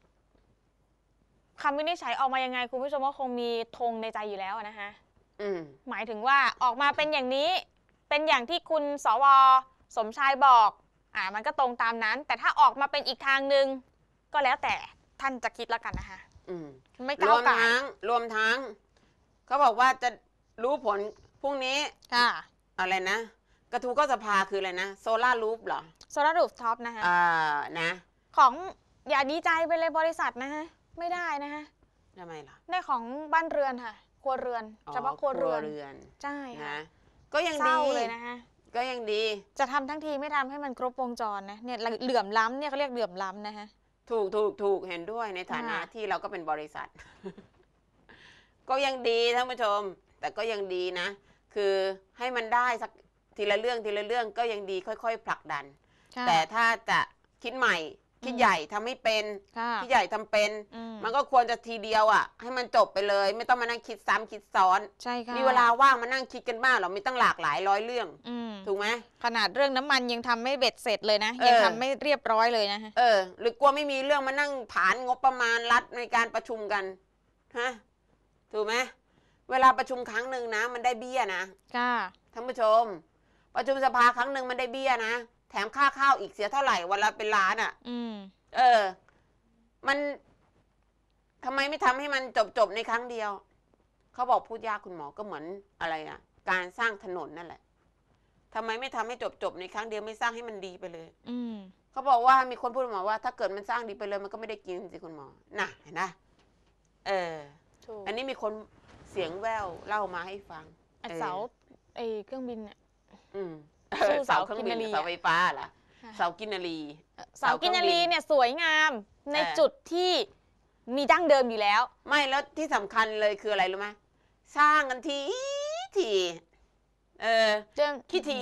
คำวินิจฉัยออกมายังไงคุณผู้ชมก็คงมีธงในใจอยู่แล้วนะคะอืมหมายถึงว่าออกมาเป็นอย่างนี้ เป็นอย่างที่คุณสวสมชายบอกอ่ามันก็ตรงตามนั้น แต่ถ้าออกมาเป็นอีกทางหนึ่งก็แล้วแต่ท่านจะคิดแล้วกันนะคะอืมไม่รก้าวมไก่ทั้งรวมทั้งเขาบอกว่าจะรู้ผลพรุ่งนี้ค่ะอะไรนะ กระทู้ก็สภาคืออะไรนะโซล่ารูฟเหรอโซลารูฟท็อปนะคะอ่านะของอย่าดีใจไปเลยบริษัทนะฮะไม่ได้นะฮะทำไมล่ะได้ของบ้านเรือนค่ะ ครัวเรือนอ๋อเฉพาะครัวเรือนเรือนใช่ค่ะนะก็ยังเศดีร้าเลยนะฮะก็ยังดีจะทำทั้งทีไม่ทำให้มันครบวงจรนะเนี่ยเหลื่อมล้ำเนี่ยเขาเรียกเหลื่อมล้ำนะฮะถูกถูกถูกเห็นด้วยในฐานะค่ะที่เราก็เป็นบริษัท ก็ยังดีท่านผู้ชม แต่ก็ยังดีนะ คือให้มันได้สักทีละเรื่องทีละเรื่องก็ยังดีค่อยๆผลักดันค่ะแต่ถ้าจะคิดใหม่คิดอืมใหญ่ทำให้เป็นค่ะคิดใหญ่ทำเป็นอืมมันก็ควรจะทีเดียวอ่ะ ให้มันจบไปเลย ไม่ต้องมานั่งคิดซ้ำคิดซ้อนใช่ค่ะมีเวลาว่างมานั่งคิดกันบ้างเหรอมีตั้งหลากหลายร้อยเรื่องอืมถูกไหมขนาดเรื่องน้ำมันยังทำไม่เบ็ดเสร็จเลยนะเออยังทำไม่เรียบร้อยเลยนะฮะเออ หรือกลัวไม่มีเรื่องมานั่งผานงบประมาณรัฐในการประชุมกันฮะถูกไหมเวลาประชุมครั้งหนึ่งนะ มันได้เบี้ยนะค่ะท่านผู้ชม ประชุมสภาครั้งหนึ่งมันได้เบี้ยนะแถมค่าข้าวอีกเสียเท่าไหร่วันละเป็นล้านอ่ะอืมเออ มันทำไมไม่ทำให้มันจบจบๆในครั้งเดียว เขาบอกพูดยากคุณหมอก็เหมือนอะไรอ่ะ การสร้างถนนนั่นแหละทำไมไม่ทำให้จบจบๆในครั้งเดียวไม่สร้างให้มันดีไปเลยอืมเขาบอกว่ามีคนพูดมาว่า ถ้าเกิดมันสร้างดีไปเลยมันก็ไม่ได้กินสิคุณหมอน่ะเห็นนะเออถูกอันนี้มีคนเสียงแววเล่ามาให้ฟังไอ้เสาไอ้เครื่องบินเนี่ยอืมสู้เสาเครื่องบินเสากินนารีเสาไฟฟ้าเหรอค่ะเสากินนารีเสากินนารีเนี่ยสวยงามในเออจุดที่มีดั้งเดิมอยู่แล้วไม่แล้วที่สำคัญเลยคืออะไรรู้ไหมสร้างกันทีทีเออเดิมขี้ที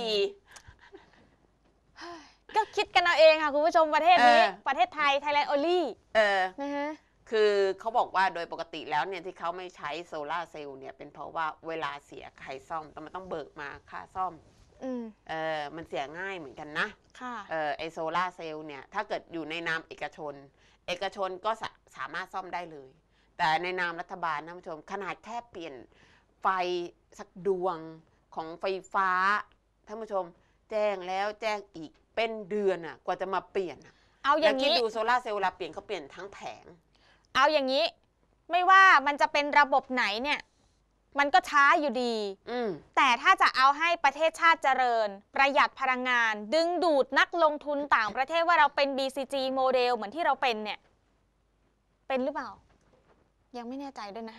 ก็คิดกันเอาเองค่ะคุณผู้ชมประเทศนี้เออประเทศไทยไทยแลนด์โอลี่เออนะฮะคือเขาบอกว่าโดยปกติแล้วเนี่ยที่เขาไม่ใช้โซลาร์เซลล์เนี่ยเป็นเพราะว่าเวลาเสียใครซ่อมต้องมันต้องเบิกมาค่าซ่อมอืมเออมันเสียง่ายเหมือนกันนะค่ะเออไอโซลาร์เซลล์เนี่ยถ้าเกิดอยู่ในนามเอกชน เอกชนก็สาสามารถซ่อมได้เลย แต่ในนามรัฐบาลท่านผู้ชมขนาดแค่เปลี่ยนไฟสักดวงของไฟฟ้าท่านผู้ชมแจ้งแล้วแจ้งอีกเป็นเดือนอ่ะกว่าจะมาเปลี่ยนอะเอาอแล้ย่าว งคิดนี้ดูโซลาร์เซลล์เวลาเปลี่ยนเขาเปลี่ยนทั้งแผงเอาอย่างนี้ ไม่ว่ามันจะเป็นระบบไหนเนี่ย มันก็ช้าอยู่ดีอืมแต่ถ้าจะเอาให้ประเทศชาติเจริญ ประหยัดพลังงาน ดึงดูดนักลงทุนต่างประเทศว่าเราเป็น บี ซี จี โมเดลเหมือนที่เราเป็นเนี่ย เป็นหรือเปล่า ยังไม่แน่ใจด้วยนะคะ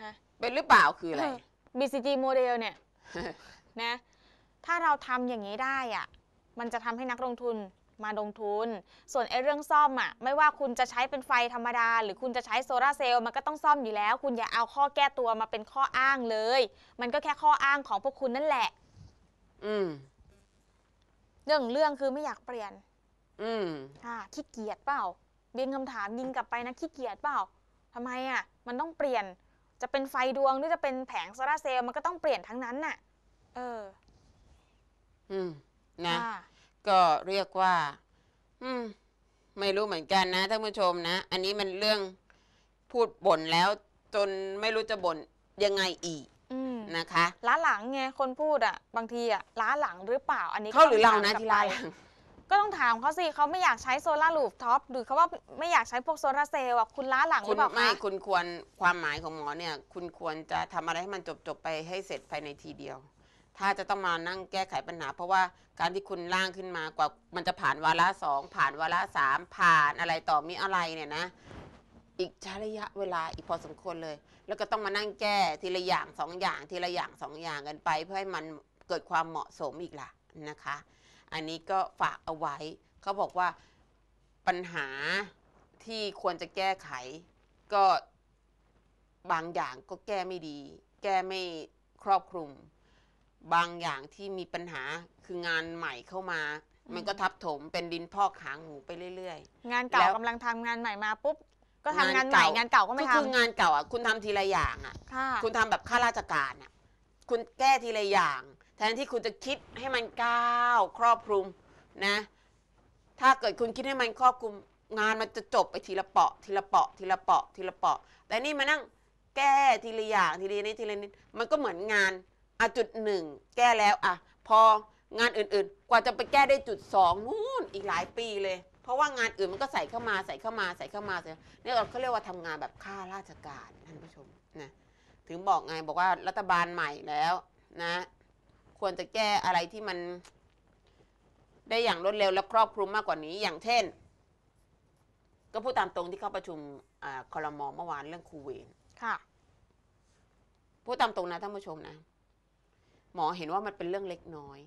เป็นหรือเปล่าคืออะไรบี ซี จี โมเดลเนี่ย นะ ถ้าเราทำอย่างนี้ได้อ่ะมันจะทำให้นักลงทุนมาลงทุนส่วนไอ้เรื่องซ่อมอ่ะไม่ว่าคุณจะใช้เป็นไฟธรรมดาหรือคุณจะใช้โซลาร์เซลล์มันก็ต้องซ่อมอยู่แล้วคุณอย่าเอาข้อแก้ตัวมาเป็นข้ออ้างเลยมันก็แค่ข้ออ้างของพวกคุณนั่นแหละอืมเรื่องเรื่องคือไม่อยากเปลี่ยนอืมค่ะขี้เกียจเปล่าเรียนคำถามยิงกลับไปนะขี้เกียจเปล่าทำไมอ่ะมันต้องเปลี่ยนจะเป็นไฟดวงหรือจะเป็นแผงโซลาร์เซลล์มันก็ต้องเปลี่ยนทั้งนั้นน่ะเอออืมนะก็เรียกว่า อืม ไม่รู้เหมือนกันนะท่านผู้ชมนะอันนี้มันเรื่องพูดบ่นแล้วจนไม่รู้จะบ่นยังไงอีกนะคะล้าหลังไงคนพูดอ่ะบางทีอ่ะล้าหลังหรือเปล่าอันนี้เขาหรือเรานะที่ล้าหลังก็ต้องถามเขาสิเขาไม่อยากใช้โซลาร์รูฟท็อปหรือเขาว่าไม่อยากใช้พวกโซลาร์เซลล์อ่ะคุณล้าหลังหรือเปล่าคะไม่คุณควรความหมายของหมอเนี่ยคุณควรจะทำอะไรให้มันจบๆไปให้เสร็จภายในทีเดียวถ้าจะต้องมานั่งแก้ไขปัญหาเพราะว่าการที่คุณร่างขึ้นมากว่ามันจะผ่านวาระสองผ่านวาระสามผ่านอะไรต่อมีอะไรเนี่ยนะอีกใช้ระยะเวลาอีกพอสมควรเลยแล้วก็ต้องมานั่งแก้ทีละอย่างสองอย่างทีละอย่างสองอย่างกันไปเพื่อให้มันเกิดความเหมาะสมอีกล่ะนะคะอันนี้ก็ฝากเอาไว้เขาบอกว่าปัญหาที่ควรจะแก้ไขก็บางอย่างก็แก้ไม่ดีแก้ไม่ครอบคลุมบางอย่างที่มีปัญหาคืองานใหม่เข้ามามันก็ทับถมเป็นดินพอกหางหมูไปเรื่อยๆงานเก่ากำลังทำงานใหม่มาปุ๊บก็ทำงานใหม่งานเก่าก็ไม่ทำคืองานเก่าอ่ะคุณทำทีละอย่างอ่ะคุณทำแบบข้าราชการอ่ะคุณแก้ทีละอย่างแทนที่คุณจะคิดให้มันก้าวครอบคลุมนะถ้าเกิดคุณคิดให้มันครอบคลุมงานมันจะจบไปทีละเปาะทีละเปาะทีละเปาะทีละเปาะแต่นี่มานั่งแก้ทีละอย่างทีละนิดทีละนิดมันก็เหมือนงานอ่ะจุดหนึ่งแก้แล้วอ่ะพองานอื่นๆกว่าจะไปแก้ได้จุดสองนู่นอีกหลายปีเลยเพราะว่างานอื่นมันก็ใส่เข้ามาใส่เข้ามาใส่เข้ามาเนี่ยเขาเรียกว่าทำงานแบบข้าราชการท่านผู้ชมนะถึงบอกไงบอกว่ารัฐบาลใหม่แล้วนะควรจะแก้อะไรที่มันได้อย่างรวดเร็วและครอบคลุมมากกว่านี้อย่างเช่นก็พูดตามตรงที่เข้าประชุมครม.เมื่อวานเรื่องครูเวรค่ะพูดตามตรงนะท่านผู้ชมนะหมอเห็นว่ามันเป็นเรื่องเล็กน้อย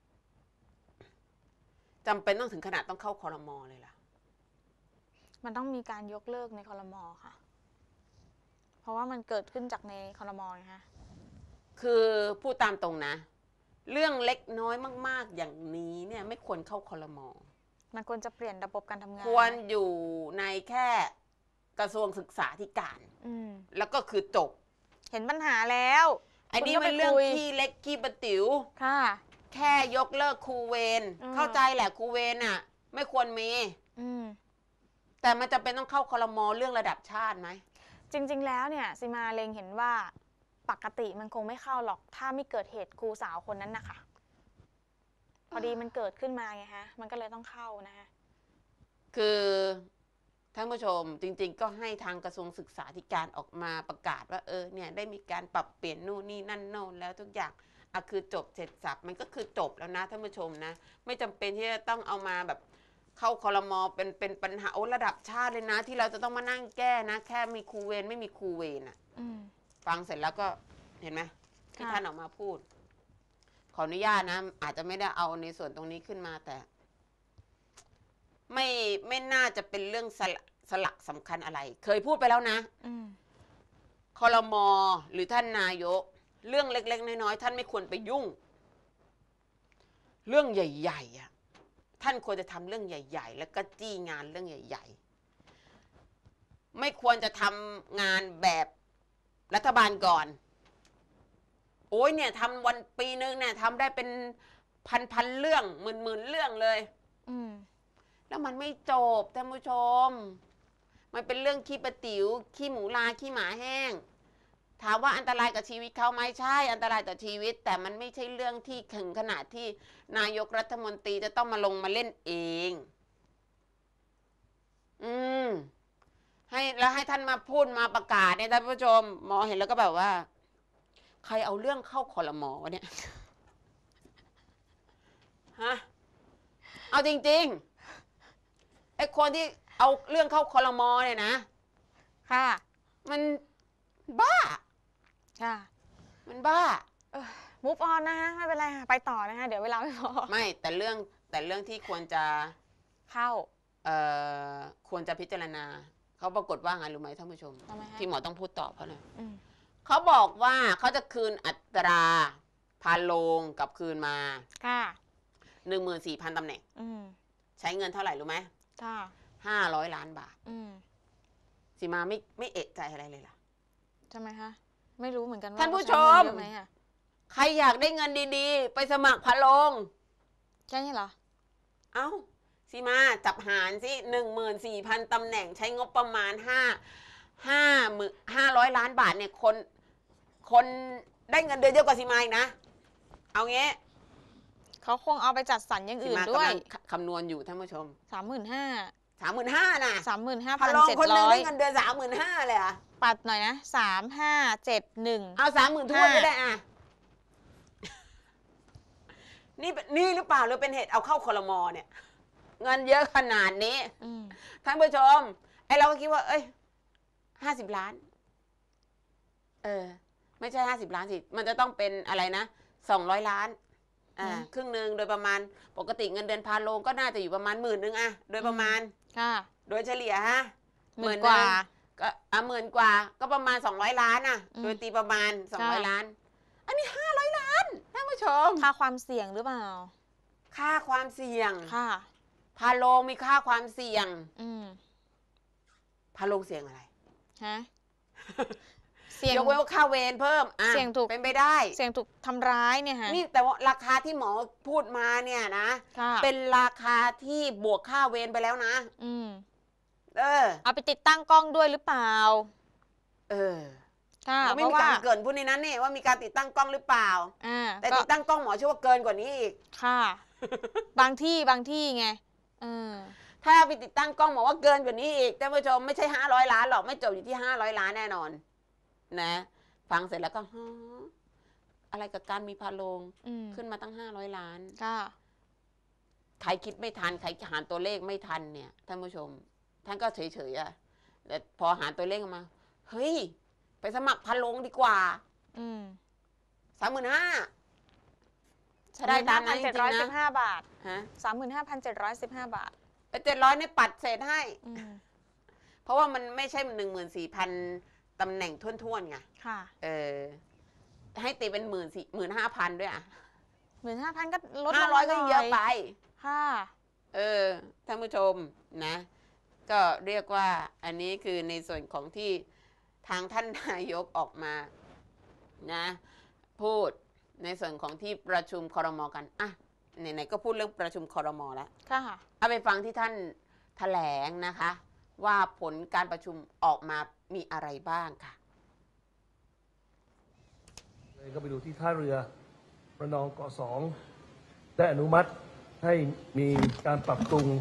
จำเป็นต้องถึงขนาดต้องเข้าครม.เลยล่ะมันต้องมีการยกเลิกในครม.ค่ะเพราะว่ามันเกิดขึ้นจากในครม.ไงคะคือพูดตามตรงนะเรื่องเล็กน้อยมากๆอย่างนี้เนี่ยไม่ควรเข้าครม. มันควรจะเปลี่ยนระบบการทำงานควรอยู่ในแค่กระทรวงศึกษาธิการแล้วก็คือจบเห็นปัญหาแล้วไอ้นี่มันเรื่องขี้เล็กขี้ประติ๋วค่ะแค่ยกเลิกครูเวรเข้าใจแหละครูเวรน่ะไม่ควรมีแต่มันจะเป็นต้องเข้าครม.เรื่องระดับชาติไหมจริงๆแล้วเนี่ยซิมาเล็งเห็นว่าปกติมันคงไม่เข้าหรอกถ้าไม่เกิดเหตุครูสาวคนนั้นนะคะพอดีมันเกิดขึ้นมาไงฮะมันก็เลยต้องเข้านะฮะคือท่านผู้ชมจริงๆก็ให้ทางกระทรวงศึกษาธิการออกมาประกาศว่าเออเนี่ยได้มีการปรับเปลี่ยนนู่นนี่นั่นโน่นแล้วทุกอย่างอ่ะคือจบเสร็จสับมันก็คือจบแล้วนะท่านผู้ชมนะไม่จำเป็นที่จะต้องเอามาแบบเข้าครม.เป็นเป็นปัญหาโอ้ระดับชาติเลยนะที่เราจะต้องมานั่งแก้นะแค่มีครูเวรไม่มีครูเวรอ่ะฟังเสร็จแล้วก็เห็นไหมที่ท่านออกมาพูดขออนุญาตนะอาจจะไม่ได้เอาในส่วนตรงนี้ขึ้นมาแต่ไม่ไม่น่าจะเป็นเรื่องสลักสลักสำคัญอะไรเคยพูดไปแล้วนะครม.หรือท่านนายกเรื่องเล็กๆน้อยๆท่านไม่ควรไปยุ่งเรื่องใหญ่ๆอ่ะท่านควรจะทำเรื่องใหญ่ๆแล้วก็จี้งานเรื่องใหญ่ๆไม่ควรจะทำงานแบบรัฐบาลก่อนโอ้ยเนี่ยทำวันปีนึงเนี่ยทำได้เป็นพันๆเรื่องหมื่นๆเรื่องเลยแล้วมันไม่จบท่านผู้ชมมันเป็นเรื่องขี้ประติ๋วขี้หมูลาขี้หมาแห้งถามว่าอันตรายกับชีวิตเขาไหมใช่อันตรายต่อชีวิตแต่มันไม่ใช่เรื่องที่ถึงขนาดที่นายกรัฐมนตรีจะต้องมาลงมาเล่นเองอืมให้แล้วให้ท่านมาพูดมาประกาศเนี่ยท่านผู้ชมหมอเห็นแล้วก็แบบว่าใครเอาเรื่องเข้าครม.วะเนี่ยฮะเอาจริงๆไอ้คนที่เอาเรื่องเข้าครม.เนี่ยนะค่ะมันบ้าค่ะมันบ้ามูฟออนนะคะไม่เป็นไรค่ะไปต่อนะคะเดี๋ยวเวลาไม่พอไม่แต่เรื่องแต่เรื่องที่ควรจะเข้าเอ่อควรจะพิจารณาเขาปรากฏว่าไงรู้ไหมท่านผู้ชมทำไมฮะที่หมอต้องพูดตอบเขาเลยอืมเขาบอกว่าเขาจะคืนอัตราพาโลงกลับคืนมาค่ะหนึ่งหมื่นสี่พันตำแหน่งอืมใช้เงินเท่าไหร่รู้ไหมค่ะห้าร้อยล้านบาทอืมสีมาไม่ไม่เอะใจอะไรเลยล่ะทำไมคะไม่รู้เหมือนกันว่าท่านผู้ชมเขใช้เงินเยอะไหมอะใครอยากได้เงินดีๆ ไปสมัครพาโลงแค่นี้เหรอเอ้าสีมาจับหารสิหนึ่งหมื่นสี่พันตำแหน่งใช้งบประมาณห้าห้าหมื่นห้าร้อยล้านบาทเนี่ยคนคนได้เงินเดือนเยอะกว่าสีมาอีกนะ เอางี้เขาคงเอาไปจัดสรรอย่างสีอื่นมาด้วยกำลังคำนวณอยู่ท่านผู้ชมสามหมื่นห้าสามหมื่นห้าน่ะสามหมื่นห้าพาพันโลงเจ็ดคนหนึ่งร้อได้ยเงินเดือนสามหมื่นห้าเลยเหรอ่ะปัดหน่อยนะสามห้าเจ็ดหนึ่งเอาสามหมื่นทวนก็ได้อ่ะ นี่เป็นนี่หรือเปล่าหรือเป็นเหตุเอาเข้าคลมอเนี่ย เงินเยอะขนาดนี้อืมท่านผู้ชมไอเราก็คิดว่า เอ้ยห้าสิบล้าน เออ ไม่ใช่ห้าสิบล้านสิ มันจะต้องเป็นอะไรนะสองร้อยล้าน อ่าอืมครึ่งหนึ่งโดยประมาณ ปกติเงินเดือนพาโลงก็น่าจะอยู่ประมาณหมื่นหนึ่งอะโดยประมาณค่ะโดยเฉลี่ยฮะหมื่นกว่าก็อ่ะหมื่นกว่า ก็ประมาณสองร้อยล้านอะอืมโดยตีประมาณสองร้อยค่ะล้าน อันนี้ห้าร้อยล้านท่านผู้ชมค่าความเสี่ยงหรือเปล่าค่าความเสี่ยงค่ะพาโลงมีค่าความเสี่ยงอืมพาโลงเสี่ยงอะไรฮะ เสี่ยงยกเว้นว่าค่าเวรเพิ่มอ่ะเสี่ยงถูกเป็นไปได้เสี่ยงถูกทำร้ายเนี่ยฮะนี่แต่ว่าราคาที่หมอพูดมาเนี่ยนะค่ะเป็นราคาที่บวกค่าเวรไปแล้วนะอืมเออเอาไปติดตั้งกล้องด้วยหรือเปล่าเออค่ะเราเพไม่ราะมีว่าการเกรินพูดในนั้นนี่ว่ามีการติดตั้งกล้องหรือเปล่าอ่าแต่ก็ติดตั้งกล้องหมอเชื่อว่าเกินกว่านี้อีกค่ะ บางที่บางที่ไงเออถ้าไปติดตั้งกล้องหมอว่าเกินกว่านี้อีกท่านผู้ชมไม่ใช่ห้าร้อยล้านหรอกไม่จบอยู่ที่ห้าร้อยล้านแน่นอน นะ ฟังเสร็จแล้วก็ฮะอะไรกับการมีพาโลงอืมขึ้นมาตั้งห้าร้อยล้านค่ะใครคิดไม่ทันใครหารตัวเลขไม่ทันเนี่ยท่านผู้ชม ท่านก็เฉยๆอะแต่พอหารตัวเลขออกมา เฮ้ย ไปสมัครพันลงดีกว่าอืมสามหมื่นห้าถ้าได้ตามนั้นจเจ็ดริร้อยงๆสิบนะห้าบาทฮะสามหมื่นห้าพันเจ็ดร้อยสิบห้าบาทไปเจ็ดร้อยนี่ปัดเศษให้อืมเพราะว่ามันไม่ใช่หนึ่งหมื่นสี่พันตำแหน่งท่วนๆไงค่ะเออ ให้ตีเป็นหมื่นสี่หมื่นห้าพันด้วยอ่ะหมื่นห้าพันก็ลดห้าร้อยก็เยอะไปค่ะเออท่านผู้ชมนะ ก็เรียกว่าอันนี้คือในส่วนของที่ทางท่านนายกออกมานะพูดในส่วนของที่ประชุมครมกันอ่ะไหนๆก็พูดเรื่องประชุมครมแล้วค่ะเอาไปฟังที่ท่านแถลงนะคะ ว่าผลการประชุมออกมามีอะไรบ้างค่ะเลยก็ไปดูที่ท่าเรือระนองเกาะสองได้อนุมัติให้มีการปรับปรุง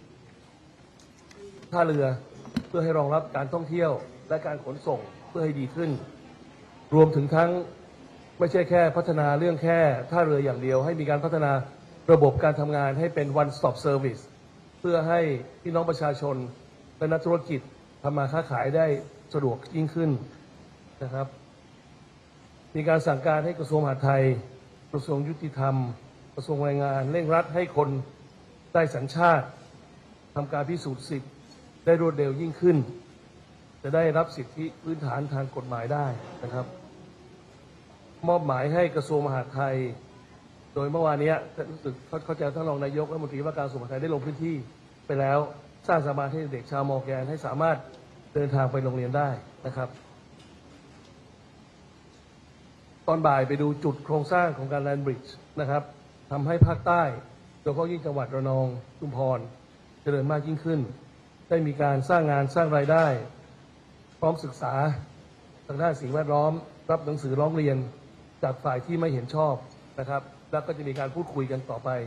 ท่าเรือเพื่อให้รองรับการท่องเที่ยวและการขนส่งเพื่อให้ดีขึ้น รวมถึงทั้งไม่ใช่แค่พัฒนาเรื่องแค่ท่าเรืออย่างเดียว ให้มีการพัฒนาระบบการทำงานให้เป็น one stop service เพื่อให้พี่น้องประชาชนและนักธุรกิจทำมาค้าขายได้สะดวกยิ่งขึ้นนะครับ มีการสั่งการให้กระทรวงมหาดไทย กระทรวงยุติธรรม กระทรวงแรงงานเร่งรัดให้คนได้สัญชาติทำการพิสูจน์สิทธิ์ได้รวดเร็วยิ่งขึ้น จะได้รับสิทธิพื้นฐานทางกฎหมายได้นะครับ มอบหมายให้กระทรวงมหาดไทย โดยเมื่อวานนี้รู้สึกเข้าใจท่านรองนายกรัฐมนตรีว่าการกระทรวงมหาดไทยได้ลงพื้นที่ไปแล้วสร้างสามารถให้เด็กชาวมอร์แกนให้สามารถเดินทางไปโรงเรียนได้นะครับ ตอนบ่ายไปดูจุดโครงสร้างของการแลนด์บริดจ์นะครับทำให้ภาคใต้โดยเฉพาะยิ่งจังหวัดระนองชุมพรเจริญมากยิ่งขึ้น ได้มีการสร้างงานสร้างรายได้ พร้อมศึกษาทางด้านสิ่งแวดล้อม รับหนังสือร้องเรียนจากฝ่ายที่ไม่เห็นชอบนะครับ แล้วก็จะมีการพูดคุยกันต่อไป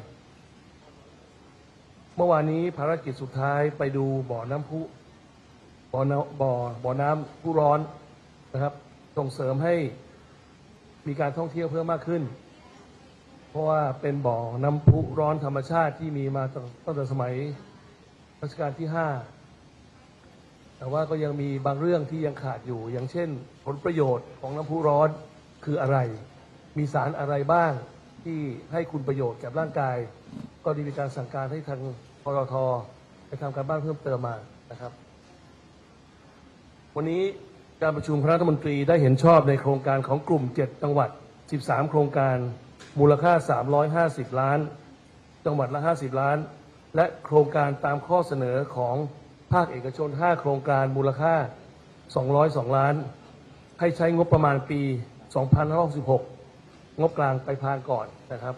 เมื่อวานนี้ภารกิจสุดท้ายไปดูบ่อน้ำพุบ่อน้ำบ่อบ่อน้ำพุร้อนนะครับส่งเสริมให้มีการท่องเที่ยวเพิ่มมากขึ้น เพราะว่าเป็นบ่อน้ำพุร้อนธรรมชาติที่มีมาตั้งแต่สมัยรัชกาลที่ห้าแต่ว่าก็ยังมีบางเรื่องที่ยังขาดอยู่ อย่างเช่น ผลประโยชน์ของน้ำพุร้อนคืออะไร มีสารอะไรบ้างที่ให้คุณประโยชน์แก่ร่างกาย ก็ได้มีการสั่งการให้ทางปตท.ไปทำการบ้านเพิ่มเติมมานะครับ วันนี้การประชุมคณะรัฐมนตรีได้เห็นชอบในโครงการของกลุ่มเจ็ดจังหวัดสิบสามโครงการมูลค่าสามร้อยห้าสิบล้านจังหวัดละห้าสิบล้านและโครงการตามข้อเสนอของภาคเอกชนห้าโครงการมูลค่าสองร้อยสองล้านให้ใช้งบประมาณปีสองพันห้าร้อยหกสิบหกงบกลางไปพานก่อนนะครับ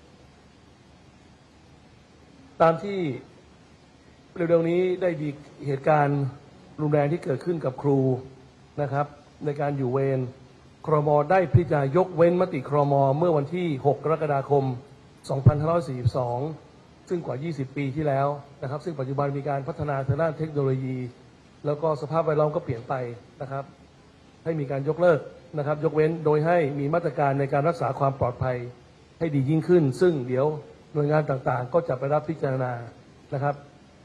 ตามที่เร็วๆนี้ได้มีเหตุการณ์รุนแรงที่เกิดขึ้นกับครูนะครับในการอยู่เวรครม.ได้พิจารณายกเว้นมติครม.เมื่อวันที่หกกรกฎาคมสองพันห้าร้อยสี่สิบสองซึ่งกว่ายี่สิบปีที่แล้วนะครับซึ่งปัจจุบันมีการพัฒนาทางด้านเทคโนโลยีแล้วก็สภาพแวดล้อมก็เปลี่ยนไปนะครับให้มีการยกเลิกนะครับยกเว้นโดยให้มีมาตรการในการรักษาความปลอดภัยให้ดียิ่งขึ้นซึ่งเดี๋ยวหน่วยงานต่างๆก็จะไปรับพิจารณานะครับ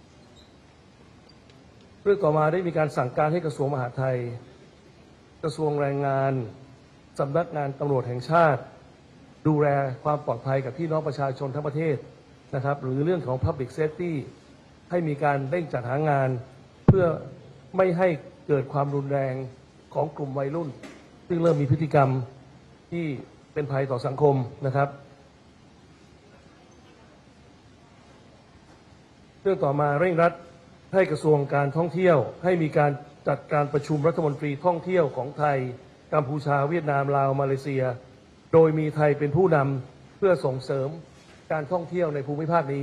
เรื่องต่อมาได้มีการสั่งการให้กระทรวงมหาดไทยกระทรวงแรงงานสำนักงานตำรวจแห่งชาติดูแลความปลอดภัยกับพี่น้องประชาชนทั้งประเทศนะครับหรือเรื่องของ Public Safety ให้มีการเร่งจัดหางานเพื่อไม่ให้เกิดความรุนแรงของกลุ่มวัยรุ่นซึ่งเริ่มมีพฤติกรรมที่เป็นภัยต่อสังคมนะครับเรื่องต่อมาเร่งรัดให้กระทรวงการท่องเที่ยวให้มีการจัดการประชุมรัฐมนตรีท่องเที่ยวของไทยกัมพูชาเวียดนามลาวมาเลเซียโดยมีไทยเป็นผู้นำเพื่อส่งเสริมการท่องเที่ยวในภูมิภาคนี้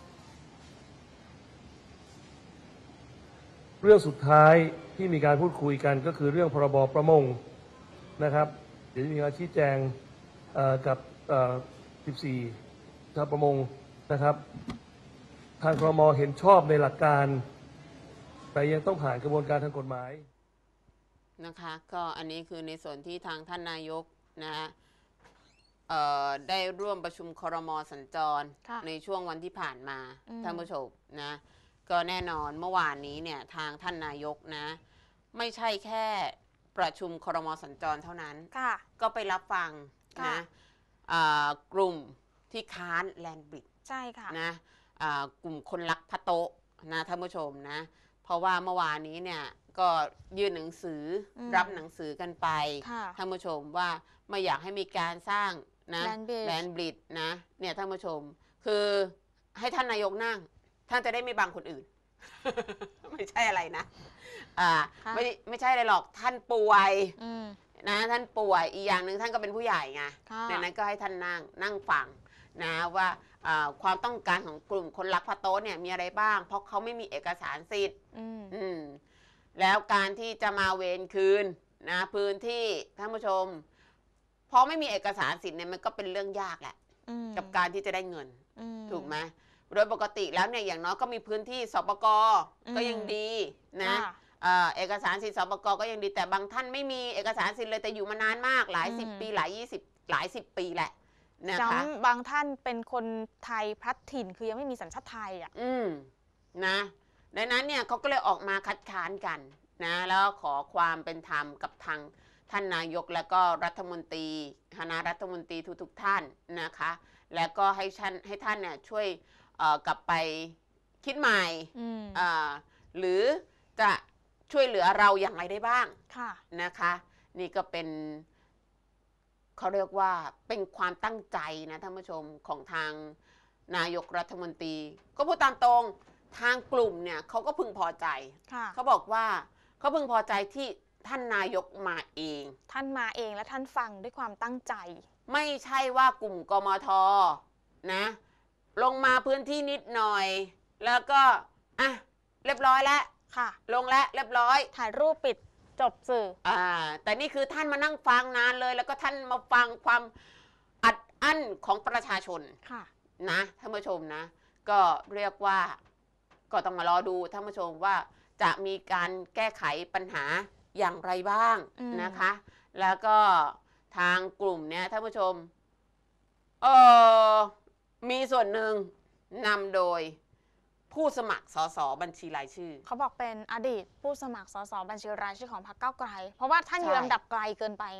เรื่องสุดท้ายที่มีการพูดคุยกันก็คือเรื่องพรบประมงนะครับเดี๋ยวมีการชี้แจงกับสิบสี่ชาวประมงนะครับทางครม.เห็นชอบในหลักการแต่ยังต้องผ่านกระบวนการทางกฎหมายนะคะก็อันนี้คือในส่วนที่ทางท่านนายกนะฮะได้ร่วมประชุมครม.สัญจรในช่วงวันที่ผ่านมาท่านผู้ชมนะก็แน่นอนเมื่อวานนี้เนี่ยทางท่านนายกนะไม่ใช่แค่ประชุมครม.สัญจรเท่านั้นก็ไปรับฟังนะกลุ่มที่ค้านแลนด์บริดจ์ใช่ค่ะนะกลุ่มคนรักพะโต๊ะนะท่านผู้ชมนะเพราะว่าเมื่อวานนี้เนี่ยก็ยื่นหนังสือรับหนังสือกันไปท่านผู้ชมว่าไม่อยากให้มีการสร้างนะแลนด์บริดจ์นะเนี่ยท่านผู้ชมคือให้ท่านนายกนั่งท่านจะได้ไม่บังคนอื่น ไม่ใช่อะไรนะอ่าไม่ไม่ใช่อะไรหรอกท่านป่วยนะท่านป่วยอีกอย่างหนึ่งท่านก็เป็นผู้ใหญ่ไงดังนั้นก็ให้ท่านนั่งนั่งฟังนะว่าความต้องการของกลุ่มคนรักพะโต๊ะเนี่ยมีอะไรบ้างเพราะเขาไม่มีเอกสารสิทธิ์แล้วการที่จะมาเวรคืนนะพื้นที่ท่านผู้ชมเพราะไม่มีเอกสารสิทธิ์เนี่ยมันก็เป็นเรื่องยากแหละกับการที่จะได้เงินถูกไหมโดยปกติแล้วเนี่ยอย่างน้อยก็มีพื้นที่สปก.ก็ยังดีนะเอกสารสิทธิ์สปก.ก็ยังดีแต่บางท่านไม่มีเอกสารสิทธิ์เลยแต่อยู่มานานมากหลายสิบปีหลายยี่สิบหลายสิบปีแหละนะคะบางท่านเป็นคนไทยพลัดถิ่นคือยังไม่มีสัญชาติไทยอ่ะอืมนะดังนั้นเนี่ยเขาก็เลยออกมาคัดค้านกันนะแล้วขอความเป็นธรรมกับทางท่านนายกและก็รัฐมนตรีคณะรัฐมนตรีทุกๆท่านนะคะแล้วก็ให้ท่านให้ท่านเนี่ยช่วยกลับไปคิดใหม่หรือจะช่วยเหลือเราอย่างไรได้บ้างนะคะนี่ก็เป็นเขาเรียกว่าเป็นความตั้งใจนะท่านผู้ชมของทางนายกรัฐมนตรีก็พูดตามตรงทางกลุ่มเนี่ยเขาก็พึงพอใจเขาบอกว่าเขาพึงพอใจที่ท่านนายกมาเองท่านมาเองและท่านฟังด้วยความตั้งใจไม่ใช่ว่ากลุ่มกมท.นะลงมาพื้นที่นิดหน่อยแล้วก็อ่ะเรียบร้อยแล้วค่ะลงแล้วเรียบร้อยถ่ายรูปปิดจบสื่ออ่าแต่นี่คือท่านมานั่งฟังนานเลยแล้วก็ท่านมาฟังความอัดอั้นของประชาชนค่ะนะท่านผู้ชมนะก็เรียกว่าก็ต้องมารอดูท่านผู้ชมว่าจะมีการแก้ไขปัญหาอย่างไรบ้างนะคะแล้วก็ทางกลุ่มเนี้ยท่านผู้ชมเออมีส่วนหนึ่งนำโดยผู้สมัครสสบัญชีรายชื่อเขาบอกเป็นอดีตผู้สมัครสสบัญชีรายชื่อของพรรคก้าวไกลเพราะว่าท่านอยู่ลำดับไกลเกินไปไง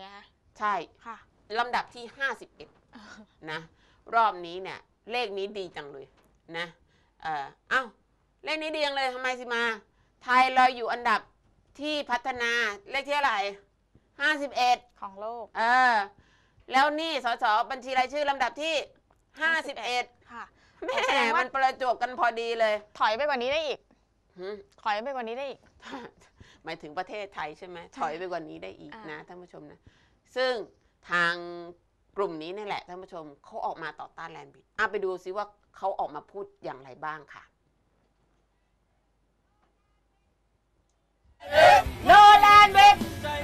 ใช่ค่ะลำดับที่ห้าสิบเอ็ดนะรอบนี้เนี่ยเลขนี้ดีจังเลยนะเออเอ้าเลขนี้ดีจังเลยทำไมสิมาไทยเราอยู่อันดับที่พัฒนาเลขที่อะไหรห้าสิบเอ็ดของโลกเออแล้วนี่สสบัญชีรายชื่อลำดับที่ห้าสิบเอ็ดค่ะแม่มันประจวบกันพอดีเลยถอยไปกว่านี้ได้อีกถอยไปกว่านี้ได้อีกหมายถึงประเทศไทยใช่ไหมถอยไปกว่านี้ได้อีกนะท่านผู้ชมนะซึ่งทางกลุ่มนี้นี่แหละท่านผู้ชมเขาออกมาต่อต้านแลนด์บริดจ์อ่ะไปดูซิว่าเขาออกมาพูดอย่างไรบ้างค่ะ No Land Bridge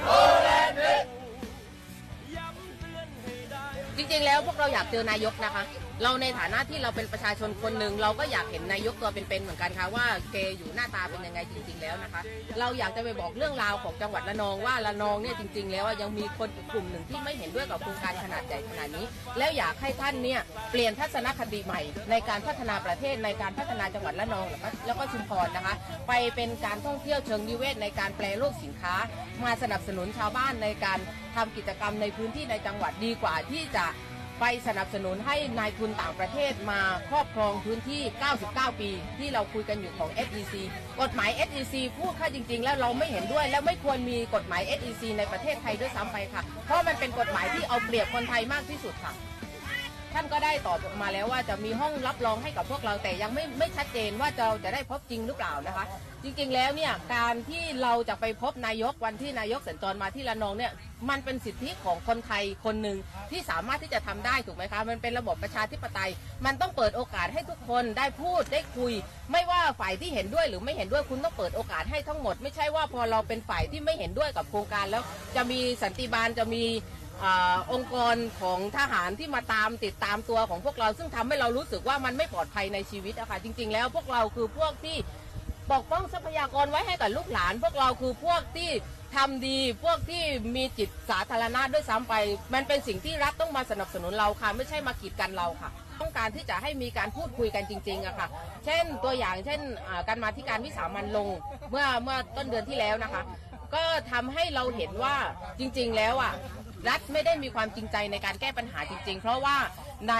จริงๆแล้วพวกเราอยากเจอนายกนะคะเราในฐานะที่เราเป็นประชาชนคนหนึ่งเราก็อยากเห็นนายกตัวเป็นๆเหมือนกันค่ะว่าแกอยู่หน้าตาเป็นยังไงจริงๆแล้วนะคะเราอยากจะไปบอกเรื่องราวของจังหวัดระนองว่าระนองเนี่ยจริงๆแล้วยังมีคนกลุ่มหนึ่งที่ไม่เห็นด้วยกับโครงการขนาดใหญ่ขนาดนี้แล้วอยากให้ท่านเนี่ยเปลี่ยนทัศนคติใหม่ในการพัฒนาประเทศในการพัฒนาจังหวัดระนองแล้วก็ชุมพรนะคะไปเป็นการท่องเที่ยวเชิงนิเวศในการแปรรูปสินค้ามาสนับสนุนชาวบ้านในการทำกิจกรรมในพื้นที่ในจังหวัดดีกว่าที่จะไปสนับสนุนให้นายทุนต่างประเทศมาครอบครองพื้นที่เก้าสิบเก้าปีที่เราคุยกันอยู่ของ เอส อี ซี กฎหมาย เอส อี ซี พูดค่าจริงๆแล้วเราไม่เห็นด้วยและไม่ควรมีกฎหมาย เอส อี ซี ในประเทศไทยด้วยซ้ำไปค่ะเพราะมันเป็นกฎหมายที่เอาเปรียบคนไทยมากที่สุดค่ะท่านก็ได้ตอบมาแล้วว่าจะมีห้องรับรองให้กับพวกเราแต่ยังไม่ไม่ชัดเจนว่าเราจะได้พบจริงหรือเปล่านะคะจริงๆแล้วเนี่ยการที่เราจะไปพบนายกวันที่นายกสัญจรมาที่ระนองเนี่ยมันเป็นสิทธิของคนไทยคนหนึ่งที่สามารถที่จะทำได้ถูกไหมคะมันเป็นระบบประชาธิปไตยมันต้องเปิดโอกาสให้ทุกคนได้พูดได้คุยไม่ว่าฝ่ายที่เห็นด้วยหรือไม่เห็นด้วยคุณต้องเปิดโอกาสให้ทั้งหมดไม่ใช่ว่าพอเราเป็นฝ่ายที่ไม่เห็นด้วยกับโครงการแล้วจะมีสันติบาลจะมีองค์กรของทหารที่มาตามติดตามตัวของพวกเราซึ่งทำให้เรารู้สึกว่ามันไม่ปลอดภัยในชีวิตอะค่ะจริงๆแล้วพวกเราคือพวกที่ปกป้องทรัพยากรไว้ให้กับลูกหลานพวกเราคือพวกที่ทำดีพวกที่มีจิตสาธารณะด้วยซ้ำไปมันเป็นสิ่งที่รัฐต้องมาสนับสนุนเราค่ะไม่ใช่มากีดกันเราค่ะต้องการที่จะให้มีการพูดคุยกันจริงๆอะค่ะเช่นตัวอย่างเช่นการมาที่การวิสามัญลงเมื่อเมื่อต้นเดือนที่แล้วนะคะก็ทำให้เราเห็นว่าจริงๆแล้วอะรัฐไม่ได้มีความจริงใจในการแก้ปัญหาจริงๆเพราะว่าใน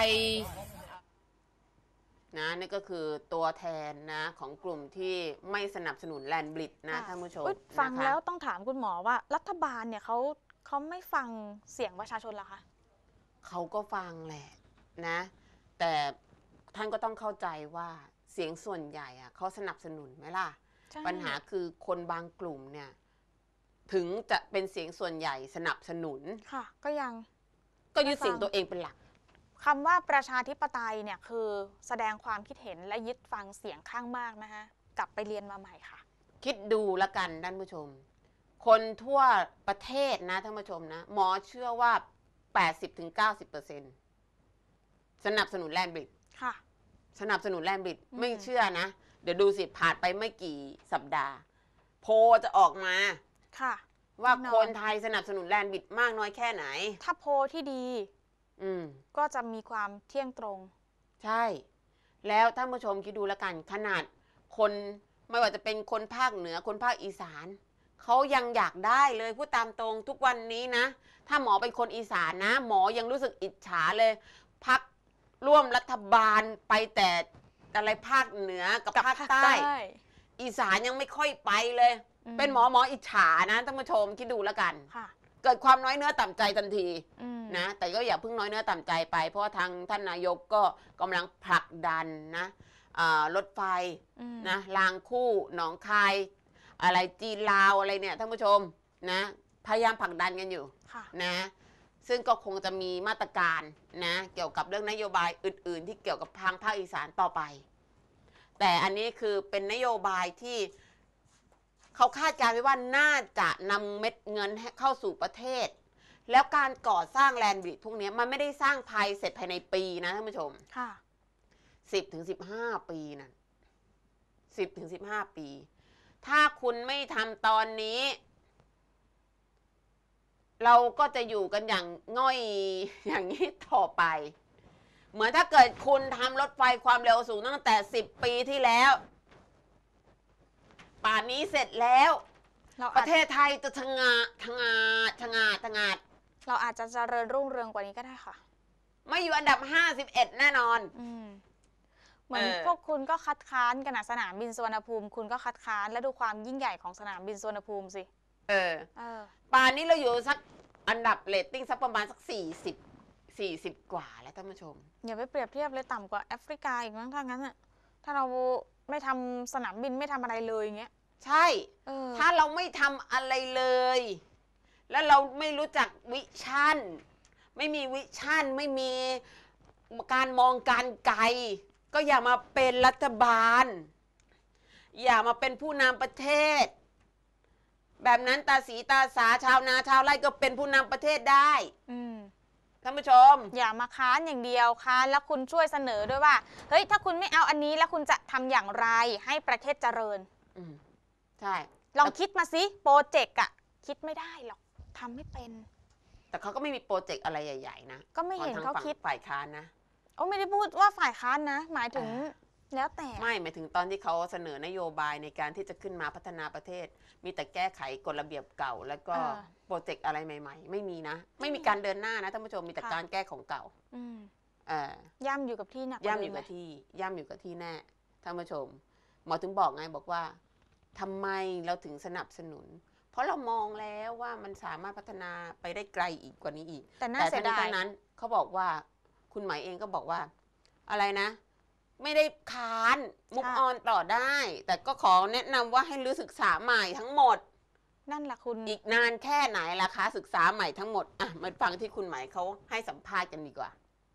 นะนี่ก็คือตัวแทนนะของกลุ่มที่ไม่สนับสนุนแลนด์บริดจ์นะท่านผู้ชมฟังแล้วต้องถามคุณหมอว่ารัฐบาลเนี่ยเขาเขาไม่ฟังเสียงประชาชนเหรอคะเขาก็ฟังแหละนะแต่ท่านก็ต้องเข้าใจว่าเสียงส่วนใหญ่อะเขาสนับสนุนไหมล่ะปัญหาคือคนบางกลุ่มเนี่ยถึงจะเป็นเสียงส่วนใหญ่สนับสนุนค่ะก็ยังก็ยึดเสียงตัวเองเป็นหลักคำว่าประชาธิปไตยเนี่ยคือแสดงความคิดเห็นและยึดฟังเสียงข้างมากนะคะกลับไปเรียนมาใหม่ค่ะคิดดูละกันท่านผู้ชมคนทั่วประเทศนะท่านผู้ชมนะหมอเชื่อว่า แปดสิบถึงเก้าสิบเปอร์เซ็นต์ สนับสนุนแลนด์บริดจ์ค่ะสนับสนุนแลนด์บริดจ์ไม่เชื่อนะเดี๋ยวดูสิผ่านไปไม่กี่สัปดาห์โพลจะออกมาค่ะว่าคนไทยสนับสนุนแลนด์บริดจ์มากน้อยแค่ไหนถ้าโพลที่ดีอืมก็จะมีความเที่ยงตรงใช่แล้วท่านผู้ชมคิดดูแล้วกันขนาดคนไม่ว่าจะเป็นคนภาคเหนือคนภาคอีสานเขายังอยากได้เลยพูดตามตรงทุกวันนี้นะถ้าหมอเป็นคนอีสานนะหมอยังรู้สึกอิจฉาเลยพรรคร่วมรัฐบาลไปแต่อะไรภาคเหนือกับภาคใต้อีสานยังไม่ค่อยไปเลยเป็นหมอหมออิจฉานะท่านผู้ชมคิดดูแล้วกันเกิดความน้อยเนื้อต่ำใจทันทีนะแต่ก็อย่าเพิ่งน้อยเนื้อต่ำใจไปเพราะว่าทางท่านนายกก็กำลังผลักดันนะรถไฟนะรางคู่หนองคายอะไรจีนลาวอะไรเนี่ยท่านผู้ชมนะพยายามผลักดันกันอยู่นะซึ่งก็คงจะมีมาตรการนะเกี่ยวกับเรื่องนโยบายอื่นๆที่เกี่ยวกับทางภาคอีสานต่อไปแต่อันนี้คือเป็นนโยบายที่เขาคาดการณ์ไว้ว่าน่าจะนำเม็ดเงินเข้าสู่ประเทศแล้วการก่อสร้างแลนด์บริดจ์พวกนี้มันไม่ได้สร้างภายเสร็จภายในปีนะท่านผู้ชมค่ะสิบถึงสิบห้าปีนะสิบถึงสิบห้าปีถ้าคุณไม่ทำตอนนี้เราก็จะอยู่กันอย่างง่อยอย่างนี้ต่อไปเหมือนถ้าเกิดคุณทำรถไฟความเร็วสูงตั้งแต่สิบปีที่แล้วป่านนี้เสร็จแล้วประเทศไทยจะทะงาทะงาทะงาทะงาเราอาจจะเจริญรุ่งเรืองกว่านี้ก็ได้ค่ะไม่อยู่อันดับห้าสิบเอ็ดแน่นอนอืมเหมือนเออพวกคุณก็คัดค้านกันนะสนามบินสุวรรณภูมิคุณก็คัดค้านและดูความยิ่งใหญ่ของสนามบินสุวรรณภูมิสิเออเออป่านนี้เราอยู่สักอันดับเรตติ้งสักประมาณสักสี่สิบสี่สิบกว่าแล้วท่านผู้ชมอย่าไปเปรียบเทียบเลยต่ำกว่าแอฟริกาอีกมั้งถ้างั้นอะถ้าเราไม่ทำสนามบินไม่ทำอะไรเลยอย่างเงี้ยใช่เออถ้าเราไม่ทำอะไรเลย แล้วเราไม่รู้จักวิชั่น ไม่มีวิชั่น ไม่มีการมองการไกล ก็อย่ามาเป็นรัฐบาล อย่ามาเป็นผู้นำประเทศ แบบนั้นตาสีตาสาชาวนาชาวไร่ก็เป็นผู้นำประเทศได้อืมท่านผู้ชมอย่ามาค้านอย่างเดียวค้านแล้วคุณช่วยเสนอด้วยว่าเฮ้ยถ้าคุณไม่เอาอันนี้แล้วคุณจะทำอย่างไรให้ประเทศเจริญอืมใช่ลองคิดมาสิโปรเจกต์อะคิดไม่ได้หรอกทำไม่เป็นแต่เขาก็ไม่มีโปรเจกต์อะไรใหญ่ๆนะก็ไม่เห็นของทงเขาฝั่งคิดฝ่ายค้านนะโอ้ไม่ได้พูดว่าฝ่ายค้านนะ หมายถึงอ่าแล้วแต่ไม่หมายถึงตอนที่เขาเสนอนโยบายในการที่จะขึ้นมาพัฒนาประเทศ มีแต่แก้ไขกฎระเบียบเก่า แล้วก็อ่าโปรเจกต์อะไรใหม่ๆ ไม่มีนะ ไม่มีการเดินหน้านะท่านผู้ชมมีแต่ค่ะการแก้ของเก่าอืมเอ่อย่ำอยู่กับที่หนักย่ำอยู่กับเดิมไหมที่ย่ำอยู่กับที่แน่ท่านผู้ชม หมอถึงบอกไงบอกว่าทำไมเราถึงสนับสนุน เพราะเรามองแล้วว่ามันสามารถพัฒนาไปได้ไกลอีกกว่านี้อีกแต่น่าแต่เสียทั้งนี้ดายทั้งนั้นเขาบอกว่าคุณหมายเองก็บอกว่า อะไรนะ ไม่ได้ค้านมุกออนต่อได้ แต่ก็ขอแนะนำว่าให้รื้อศึกษาใหม่ทั้งหมดนั่นแหละคุณอีกนานแค่ไหนล่ะคะศึกษาใหม่ทั้งหมดอ่ะมาฟังที่คุณหมายเขาให้สัมภาษณ์กันดีกว่า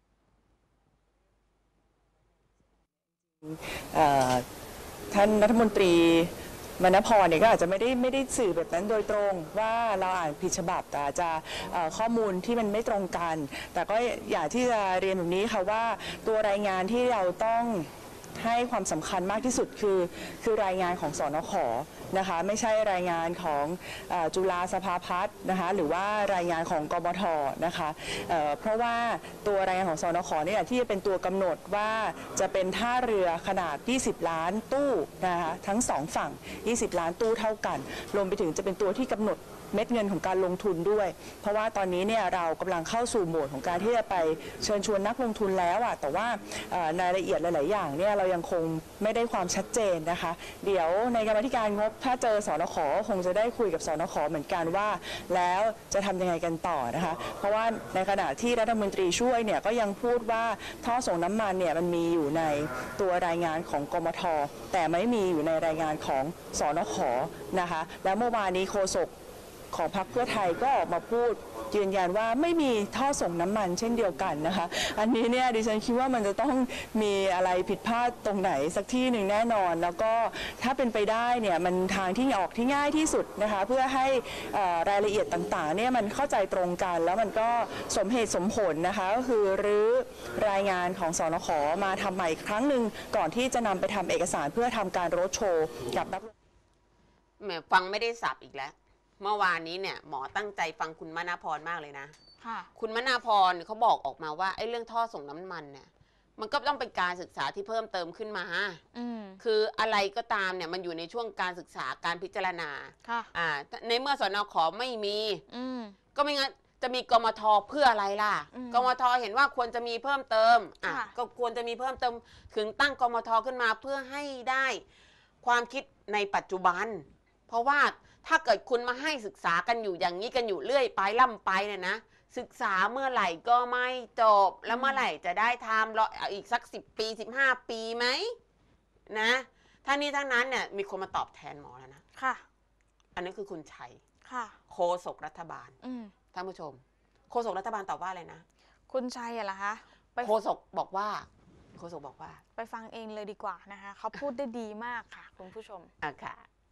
เอ่อท่านรัฐมนตรีมณพรเนี่ยก็อาจจะไม่ได้ไม่ได้สื่อแบบนั้นโดยตรงว่าเราอ่านผิดฉบับแต่อาจจะเอ่อข้อมูลที่มันไม่ตรงกัน แต่ก็อยากที่จะเรียนแบบนี้ค่ะว่าตัวรายงานที่เราต้องให้ความสำคัญมากที่สุดคือคือรายงานของสนข.นะคะไม่ใช่รายงานของเอ่อจุฬาสภาพัฒน์นะคะหรือว่ารายงานของกมทนะคะเอ่อเพราะว่าตัวรายงานของสนข.เนี่ยที่จะเป็นตัวกำหนดว่าจะเป็นท่าเรือขนาดยี่สิบล้านตู้นะคะทั้งสองฝั่งยี่สิบล้านตู้เท่ากันรวมไปถึงจะเป็นตัวที่กำหนดเม็ดเงินของการลงทุนด้วย เพราะว่าตอนนี้เนี่ยเรากำลังเข้าสู่โหมดของการที่จะไปเชิญชวนนักลงทุนแล้วอ่ะแต่ว่าเอ่อในรายละเอียดหลาย ๆ อย่างเนี่ยเรายังคงไม่ได้ความชัดเจนนะคะ เดี๋ยวในกรรมาธิการงบถ้าเจอสนข.คงจะได้คุยกับสนข.เหมือนกันว่า แล้วจะทำยังไงกันต่อนะคะเพราะว่าในขณะที่รัฐมนตรีช่วยเนี่ยก็ยังพูดว่าท่อส่งน้ำมันเนี่ยมันมีอยู่ในตัวรายงานของกมท.แต่ไม่มีอยู่ในรายงานของสนข.นะคะแล้วเมื่อวานนี้โฆษกของพรรคเพื่อไทยก็ออกมาพูดยืนยันว่าไม่มีท่อส่งน้ำมันเช่นเดียวกันนะคะอันนี้เนี่ยดิฉันคิดว่ามันจะต้องมีอะไรผิดพลาดตรงไหนสักที่หนึ่งแน่นอน แล้วก็ถ้าเป็นไปได้เนี่ยมันทางที่ออกที่ง่ายที่สุดนะคะเพื่อให้เอ่อรายละเอียดต่างๆเนี่ยมันเข้าใจตรงกัน แล้วมันก็สมเหตุสมผลนะคะก็คือรื้อรายงานของสนข.มาทำใหม่อีกครั้งหนึ่งก่อนที่จะนำไปทำเอกสารเพื่อทำการโรดโชว์กับนักแหมฟังไม่ได้สับอีกแล้ว เมื่อวานนี้เนี่ยหมอตั้งใจฟังคุณมณพรมากเลยนะค่ะคุณมณพรเขาบอกออกมาว่าไอ้เรื่องท่อส่งน้ำมันเนี่ยมันก็ต้องเป็นการศึกษาที่เพิ่มเติมขึ้นมาอืมคืออะไรก็ตามเนี่ยมันอยู่ในช่วงการศึกษาการพิจารณาค่ะอ่าในเมื่อสนข.ไม่มีอืมก็ไม่งั้นจะมีกมทเพื่ออะไรล่ะอืมกมทเห็นว่าควรจะมีเพิ่มเติมอ่ะค่ะก็ควรจะมีเพิ่มเติมถึงตั้งกมทขึ้นมาเพื่อให้ได้ความคิดในปัจจุบัน เพราะว่าถ้าเกิดคุณมาให้ศึกษากันอยู่อย่างนี้กันอยู่เรื่อยไปล่ำไปเนี่ยนะศึกษาเมื่อไหร่ก็ไม่จบแล้วเมื่อไหร่จะได้ทำรออีกสักสิบปีสิบห้าปีไหมนะท่านี้ทั้งนั้นเนี่ยมีคนมาตอบแทนหมอแล้วนะค่ะอันนี้คือคุณชัยค่ะโฆษกรัฐบาลอืมท่านผู้ชมโฆษกรัฐบาลตอบว่าอะไรนะคุณชัยอะเหรอคะ ไปโฆษกบอกว่าโฆษกบอกว่าไปฟังเองเลยดีกว่านะคะเขาพูดได้ดีมากค่ะ คุณผู้ชมอ่ะค่ะ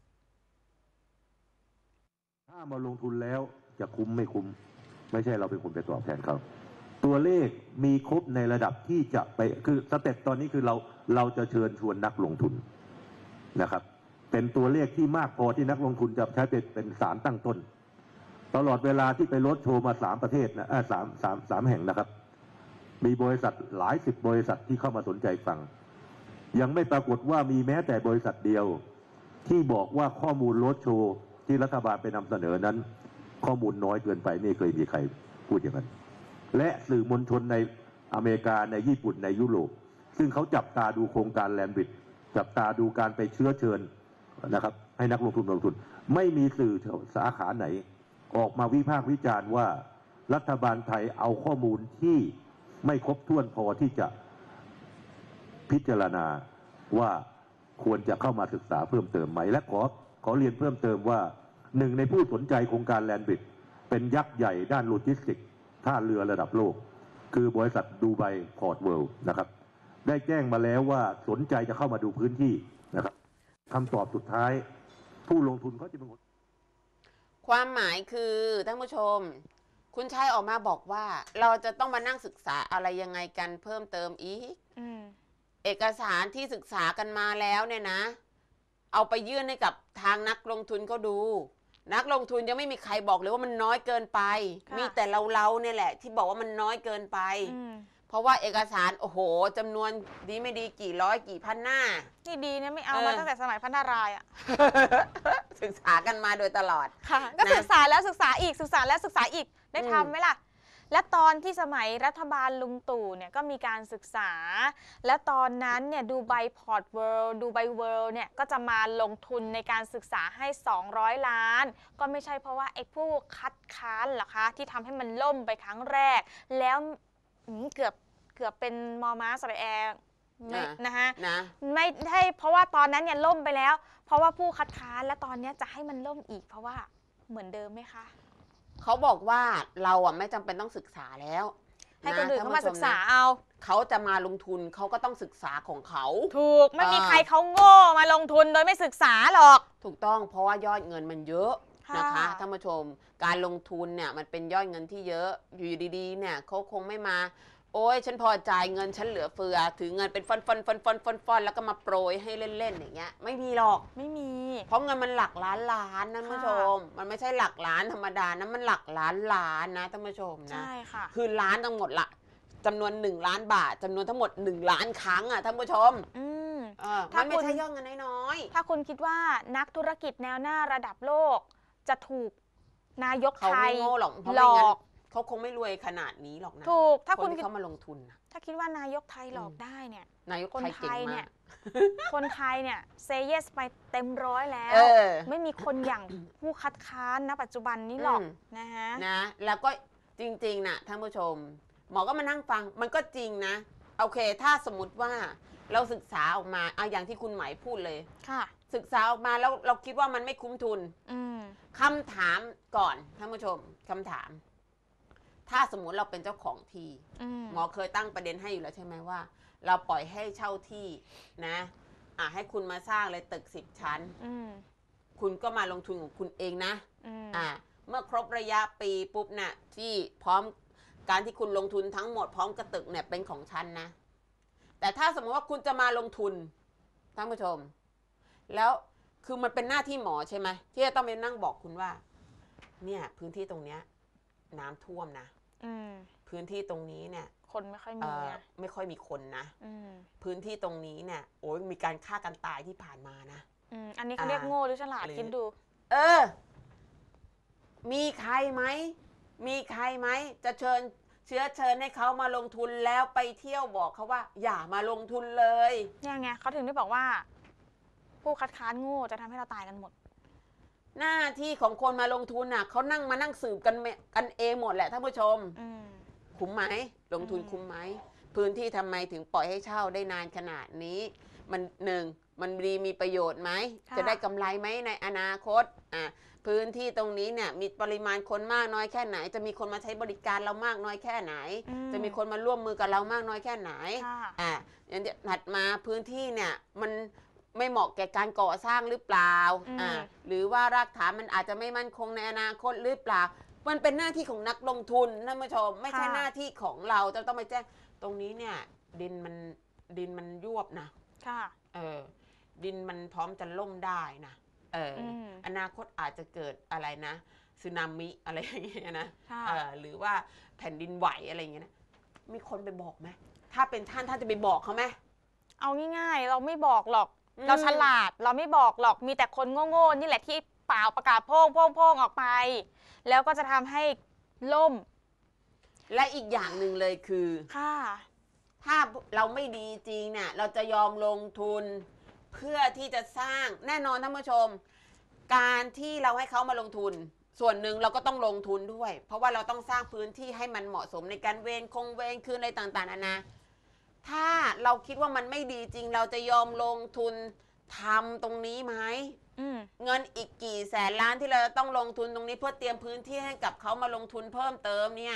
ถ้ามาลงทุนแล้วจะคุ้มไม่คุ้มไม่ใช่เราเป็นคนไปตอบแทนเขาตัวเลขมีครบในระดับที่จะไปคือสเต็ปตอนนี้คือเราเราจะเชิญชวนนักลงทุนนะครับเป็นตัวเลขที่มากพอที่นักลงทุนจะใช้เป็นเป็นสารตั้งต้นตลอดเวลาที่ไปรถโชว์มาสามประเทศนะสามสามสามแห่งนะครับมีบริษัทหลายสิบบริษัทที่เข้ามาสนใจฟังยังไม่ปรากฏว่ามีแม้แต่บริษัทเดียวที่บอกว่าข้อมูลรถโชว์ที่รัฐบาลไปนำเสนอนั้นข้อมูลน้อยเกินไปไม่เคยมีใครพพูดอย่างนั้นและสื่อมวลชนในอเมริกาในญี่ปุ่นในยุโรปซึ่งเขาจับตาดูโครงการแลนด์บริดจ์จับตาดูการไปเชื้อเชิญนะครับให้นักลงทุนลงทุนไม่มีสื่อสาขาไหนออกมาวิพากษ์วิจารณ์ว่ารัฐบาลไทยเอาข้อมูลที่ไม่ครบถ้วนพอที่จะพิจารณาว่าควรจะเข้ามาศึกษาเพิ่มเติมไหมและขอขอเรียนเพิ่มเติมว่าหนึ่งในผู้สนใจโครงการแลนด์บริดจ์เป็นยักษ์ใหญ่ด้านโลจิสติกส์ท่าเรือระดับโลกคือบริษัทดูไบพอร์ตเวิลด์นะครับได้แจ้งมาแล้วว่าสนใจจะเข้ามาดูพื้นที่นะครับคำตอบสุดท้ายผู้ลงทุนเขาจะเป็นคนความหมายคือท่านผู้ชมคุณชัยออกมาบอกว่าเราจะต้องมานั่งศึกษาอะไรยังไงกันเพิ่มเติมอีกอเอกสารที่ศึกษากันมาแล้วเนี่ยนะเอาไปยื่นให้กับทางนักลงทุนเขาดูนักลงทุนยังไม่มีใครบอกเลยว่ามันน้อยเกินไปมีแต่เราเราเนี่ยแหละที่บอกว่ามันน้อยเกินไปเพราะว่าเอกสารโอ้โหจำนวนดีไม่ดีกี่ร้อยกี่พันหน้านี่ดีนะไม่เอามาตั้งแต่สมัยพระนารายณ์อะศึกษากันมาโดยตลอดค่ะก็ศึกษาแล้วศึกษาอีกศึกษาแล้วศึกษาอีกได้ทำไหมล่ะและตอนที่สมัยรัฐบาลลุงตู่เนี่ยก็มีการศึกษาและตอนนั้นเนี่ยดูไบพอร์ตเวิลด์ดูไบเวิลด์เนี่ยก็จะมาลงทุนในการศึกษาให้สองร้อยล้านก็ไม่ใช่เพราะว่าไอ้ผู้คัดค้านหรอคะที่ทำให้มันล่มไปครั้งแรกแล้วเกือบเกือบเป็นมอม้าสระแอร์นะฮะไม่ใช่เพราะว่าตอนนั้นเนี่ยล่มไปแล้วเพราะว่าผู้คัดค้านและตอนนี้จะให้มันล่มอีกเพราะว่าเหมือนเดิมไหมคะเขาบอกว่าเราอ่ะไม่จำเป็นต้องศึกษาแล้วให้คนอื่นเขามาศึกษาเอาเขาจะมาลงทุนเขาก็ต้องศึกษาของเขาถูกไม่มีใครเขาโง่มาลงทุนโดยไม่ศึกษาหรอกถูกต้องเพราะว่ายอดเงินมันเยอะนะคะท่านผู้ชมการลงทุนเนี่ยมันเป็นยอดเงินที่เยอะอยู่ดีๆเนี่ยเขาคงไม่มาโอ้ยฉันพอจ่ายเงินฉันเหลือเฟือถือเงินเป็นฟอนฟอนฟอนฟอนฟอนฟอนแล้วก็มาโปรยให้เล่นๆอย่างเงี้ยไม่มีหรอกไม่มีเพราะเงินมันหลักล้านล้านนะท่านผู้ชมมันไม่ใช่หลักล้านธรรมดานะมันหลักล้านล้านนะท่านผู้ชมนะใช่ค่ะคือล้านทั้งหมดละจำนวนหนึ่งล้านบาทจำนวนทั้งหมดหนึ่งล้านครั้งอ่ะท่านผู้ชมอืมมันไม่ใช่ยอดเงินน้อยๆถ้าคุณคิดว่านักธุรกิจแนวหน้าระดับโลกจะถูกนายกไทยหลอกเขาคงไม่รวยขนาดนี้หรอกนะถูกถ้าคุณเขามาลงทุนถ้าคิดว่านายกไทยหลอกได้เนี่ยนายกคนไทยเนี่ยคนไทยเนี่ยเซเยสไปเต็มร้อยแล้วไม่มีคนอย่างผู้คัดค้านณปัจจุบันนี้หรอกนะฮะนะแล้วก็จริงๆนะท่านผู้ชมหมอก็มานั่งฟังมันก็จริงนะโอเคถ้าสมมติว่าเราศึกษาออกมาเอาอย่างที่คุณหมายพูดเลยค่ะศึกษาออกมาแล้วเราคิดว่ามันไม่คุ้มทุนคำถามก่อนท่านผู้ชมคำถามถ้าสมมุติเราเป็นเจ้าของที่หมอเคยตั้งประเด็นให้อยู่แล้วใช่ไหมว่าเราปล่อยให้เช่าที่นะอ่ะให้คุณมาสร้างเลยตึกสิบชั้นคุณก็มาลงทุนของคุณเองนะอ่ะเมื่อครบระยะปีปุ๊บน่ะที่พร้อมการที่คุณลงทุนทั้งหมดพร้อมกระตึกเนี่ยเป็นของฉันนะแต่ถ้าสมมติว่าคุณจะมาลงทุนท่านผู้ชมแล้วคือมันเป็นหน้าที่หมอใช่ไหมที่จะต้องไปนั่งบอกคุณว่าเนี่ยพื้นที่ตรงเนี้ยน้ำท่วมนะพื้นที่ตรงนี้เนี่ยคนไม่ค่อยมีไม่ค่อยมีคนนะพื้นที่ตรงนี้เนี่ยโอ้ยมีการฆ่ากันตายที่ผ่านมานะอันนี้เขาเรียกโง่หรือฉลาดคิดดูเออมีใครไหมมีใครไหมจะเชิญเชื้อเชิญให้เขามาลงทุนแล้วไปเที่ยวบอกเขาว่าอย่ามาลงทุนเลยเนี่ยไงเขาถึงได้บอกว่าผู้คัดค้านโง่จะทำให้เราตายกันหมดหน้าที่ของคนมาลงทุนน่ะเขานั่งมานั่งสืบกันกันเองหมดแหละท่านผู้ชมคุ้มไหมลงทุนคุ้มไหมพื้นที่ทำไมถึงปล่อยให้เช่าได้นานขนาดนี้มันหนึ่งมันดีมีประโยชน์ไหมจะได้กำไรไหมในอนาคตอ่ะพื้นที่ตรงนี้เนี่ยมีปริมาณคนมากน้อยแค่ไหนจะมีคนมาใช้บริการเรามากน้อยแค่ไหนจะมีคนมาร่วมมือกับเรามากน้อยแค่ไหนอ่ะอย่างถัดมาพื้นที่เนี่ยมันไม่เหมาะแก่การก่อสร้างหรือเปล่าอ่าหรือว่ารากฐานมันอาจจะไม่มั่นคงในอนาคตหรือเปล่ามันเป็นหน้าที่ของนักลงทุนท่านผู้ชมไม่ใช่หน้าที่ของเราจะต้องไปแจ้งตรงนี้เนี่ยดินมันดินมันยวบนะค่ะเออดินมันพร้อมจะล่มได้นะเอออนาคตอาจจะเกิดอะไรนะสึนามิอะไรอย่างเงี้ยนะเออหรือว่าแผ่นดินไหวอะไรอย่างเงี้ยนะมีคนไปบอกไหมถ้าเป็นท่านท่านจะไปบอกเขาไหมเอาง่ายๆเราไม่บอกหรอกเราฉลาดเราไม่บอกหรอกมีแต่คนโง่ๆนี่แหละที่เปล่าประกาศโพ่งโพ่งโพ่งออกไปแล้วก็จะทำให้ล่มและอีกอย่างหนึ่งเลยคือค่ะถ้าเราไม่ดีจริงเนี่ยเราจะยอมลงทุนเพื่อที่จะสร้างแน่นอนท่านผู้ชม การที่เราให้เขามาลงทุนส่วนหนึ่งเราก็ต้องลงทุนด้วย เพราะว่าเราต้องสร้างพื้นที่ให้มันเหมาะสมในการเวรคงเวรคืนอะไรต่างๆนานาถ้าเราคิดว่ามันไม่ดีจริงเราจะยอมลงทุนทำตรงนี้ไหมเงินอีกกี่แสนล้านที่เราจะต้องลงทุนตรงนี้เพื่อเตรียมพื้นที่ให้กับเขามาลงทุนเพิ่มเติมเนี่ย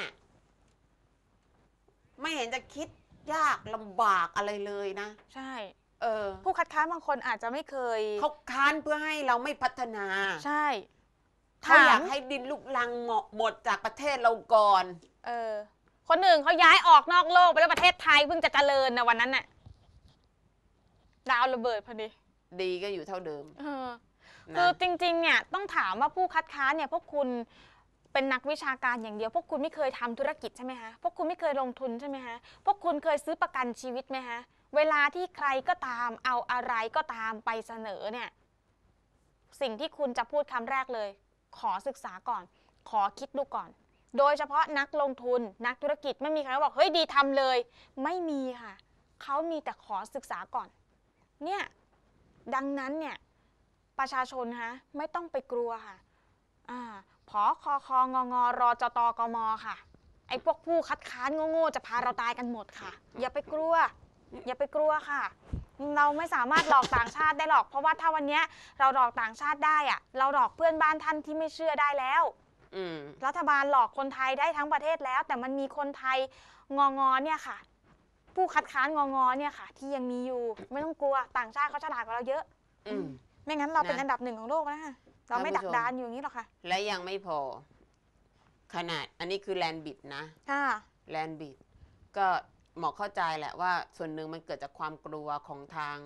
ไม่เห็นจะคิดยากลำบากอะไรเลยนะใช่เออผู้คัดค้านบางคนอาจจะไม่เคยเขาค้านเพื่อให้เราไม่พัฒนาใช่เขาอยากให้ดินลูกลังเหมาะหมดจากประเทศเราก่อนเออคนหนึ่งเขาย้ายออกนอกโลกไปแล้วประเทศไทยเพิ่งจะเจริญนะวันนั้นน่ะดาวระเบิดพอดีดีก็อยู่เท่าเดิมเออคือจริงๆเนี่ยต้องถามว่าผู้คัดค้านเนี่ยพวกคุณเป็นนักวิชาการอย่างเดียวพวกคุณไม่เคยทำธุรกิจใช่ไหมคะพวกคุณไม่เคยลงทุนใช่ไหมคะพวกคุณเคยซื้อประกันชีวิตไหมคะเวลาที่ใครก็ตามเอาอะไรก็ตามไปเสนอเนี่ยสิ่งที่คุณจะพูดคำแรกเลยขอศึกษาก่อนขอคิดดูก่อนโดยเฉพาะนักลงทุนนักธุรกิจไม่มีใครบอกเฮ้ยดีทำเลยไม่มีค่ะเขามีแต่ขอศึกษาก่อนเนี่ยดังนั้นเนี่ยประชาชนฮะไม่ต้องไปกลัวค่ะอ่าผอคอคองงรจตกมค่ะไอ้พวกผู้คัดค้านโง่ๆจะพาเราตายกันหมดค่ะอย่าไปกลัวอย่าไปกลัวค่ะเราไม่สามารถหลอกต่างชาติได้หรอกเพราะว่าถ้าวันนี้เราหลอกต่างชาติได้อะเราหลอกเพื่อนบ้านท่านที่ไม่เชื่อได้แล้วรัฐบาลหลอกคนไทยได้ทั้งประเทศแล้วแต่มันมีคนไทยงองอเนี่ยค่ะผู้คัดค้านงองอเนี่ยค่ะที่ยังมีอยู่ไม่ต้องกลัวต่างชาติเขาฉลาดกว่าเราเยอะไม่งั้นเราเป็นอันดับหนึ่งของโลกนะเราไม่ดักดานอยู่อย่างนี้หรอกค่ะและยังไม่พอขนาดอันนี้คือแลนบิดนะแลนบิดก็หมอเข้าใจแหละว่าส่วนหนึ่งมันเกิดจากความกลัวของทาง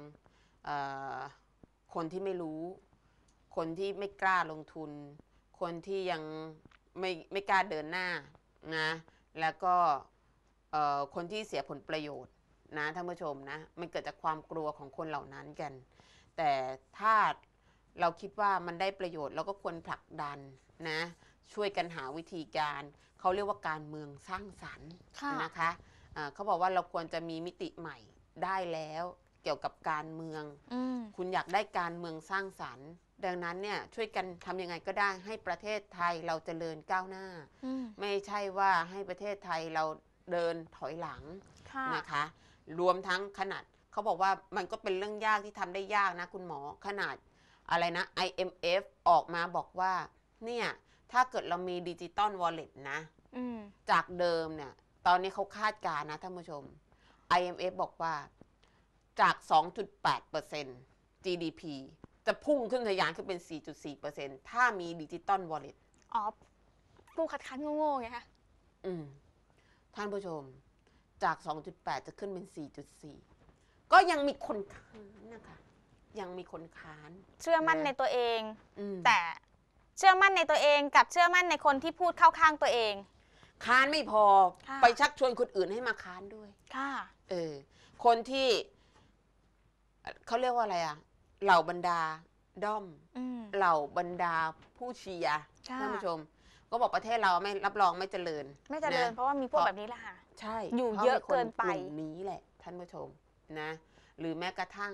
คนที่ไม่รู้คนที่ไม่กล้าลงทุนคนที่ยังไม่ไม่กล้าเดินหน้านะแล้วก็คนที่เสียผลประโยชน์นะท่านผู้ชมนะมันเกิดจากความกลัวของคนเหล่านั้นกันแต่ถ้าเราคิดว่ามันได้ประโยชน์เราก็ควรผลักดันนะช่วยกันหาวิธีการเขาเรียกว่าการเมืองสร้างสรรค์นะคะเขาบอกว่าเราควรจะมีมิติใหม่ได้แล้วเกี่ยวกับการเมืองคุณอยากได้การเมืองสร้างสรรค์ดังนั้นเนี่ยช่วยกันทำยังไงก็ได้ให้ประเทศไทยเราเจริญก้าวหน้าไม่ใช่ว่าให้ประเทศไทยเราเดินถอยหลังนะคะรวมทั้งขนาดเขาบอกว่ามันก็เป็นเรื่องยากที่ทำได้ยากนะคุณหมอขนาดอะไรนะ ไอ เอ็ม เอฟ ออกมาบอกว่าเนี่ยถ้าเกิดเรามีดิจิตอลวอลเล็ตนะจากเดิมเนี่ยตอนนี้เขาคาดการณ์นะท่านผู้ชม ไอ เอ็ม เอฟ บอกว่าจาก สองจุดแปดเปอร์เซ็นต์ จี ดี พี จะพุ่งขึ้นทะยานขึ้นเป็น สี่จุดสี่เปอร์เซ็นต์ ถ้ามีดิจิตอลวอลเล็ตอ๋อผู้คัดค้านโง่ๆไงคะอืมท่านผู้ชมจาก สองจุดแปด จะขึ้นเป็น สี่จุดสี่ ก็ยังมีคนค้านนะคะยังมีคนค้านเชื่อมั่นในตัวเองแต่เชื่อมั่นในตัวเองกับเชื่อมั่นในคนที่พูดเข้าข้างตัวเองค้านไม่พอไปชักชวนคนอื่นให้มาค้านด้วยค่ะเออคนที่เขาเรียกว่าอะไรอะเหล่าบรรดาด้อมเหล่าบรรดาผู้เชียร์ท่านผู้ชมก็บอกประเทศเราไม่รับรองไม่เจริญไม่เจริญเพราะว่ามีพวกแบบนี้แหละค่ะใช่อยู่เยอะเกินไปนี้แหละท่านผู้ชมนะหรือแม้กระทั่ง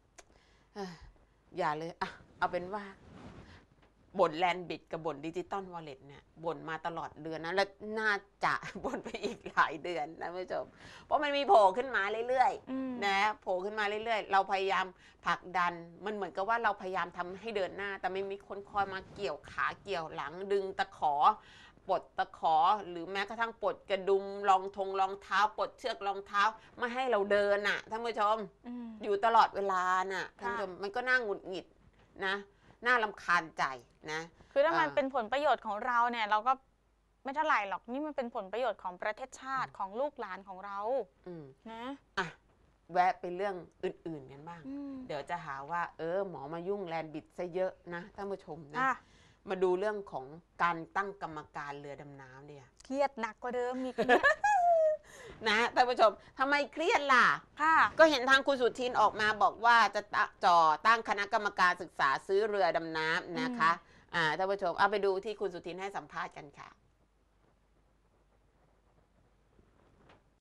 อย่าเลยอ่ะเอาเป็นว่าบ่นแลนบิดกับบ่นดิจิตอลวอลเล็ตเนี่ยบ่นมาตลอดเดือนนะและน่าจะบ่นไปอีกหลายเดือนนะผู้ชมเพราะมันมีโผล่ขึ้นมาเรื่อยๆนะโผล่ขึ้นมาเรื่อยๆเราพยายามผลักดันมันเหมือนกับว่าเราพยายามทำให้เดินหน้าแต่ไม่มีคนคอยมาเกี่ยวขาเกี่ยวหลังดึงตะขอปลดตะขอหรือแม้กระทั่งปลดกระดุมรองธงรองเท้าปลดเชือกรองเท้าไม่ให้เราเดินน่ะท่านผู้ชมอยู่ตลอดเวลาน่ะท่านผู้ชมมันก็น่าหงุดหงิดนะน่ารำคาญใจนะคือถ้ามันเป็นผลประโยชน์ของเราเนี่ยเราก็ไม่เท่าไหร่หรอกนี่มันเป็นผลประโยชน์ของประเทศชาติของลูกหลานของเรานะอ่ะแวะไปเรื่องอื่นๆกันบ้างเดี๋ยวจะหาว่าเออหมอมายุ่งแลนบิดซะเยอะนะท่านผู้ชมนะมาดูเรื่องของการตั้งกรรมการเรือดำน้ำเนี่ยเครียดหนักกว่าเดิมมีนะท่านผู้ชมทำไมเครียดล่ะก็เห็นทางคุณสุทินออกมาบอกว่าจะจ่อตั้งคณะกรรมการศึกษาซื้อเรือดำน้ำนะคะอ่าท่านผู้ชมเอาไปดูที่คุณสุทินให้สัมภาษณ์กันค่ะ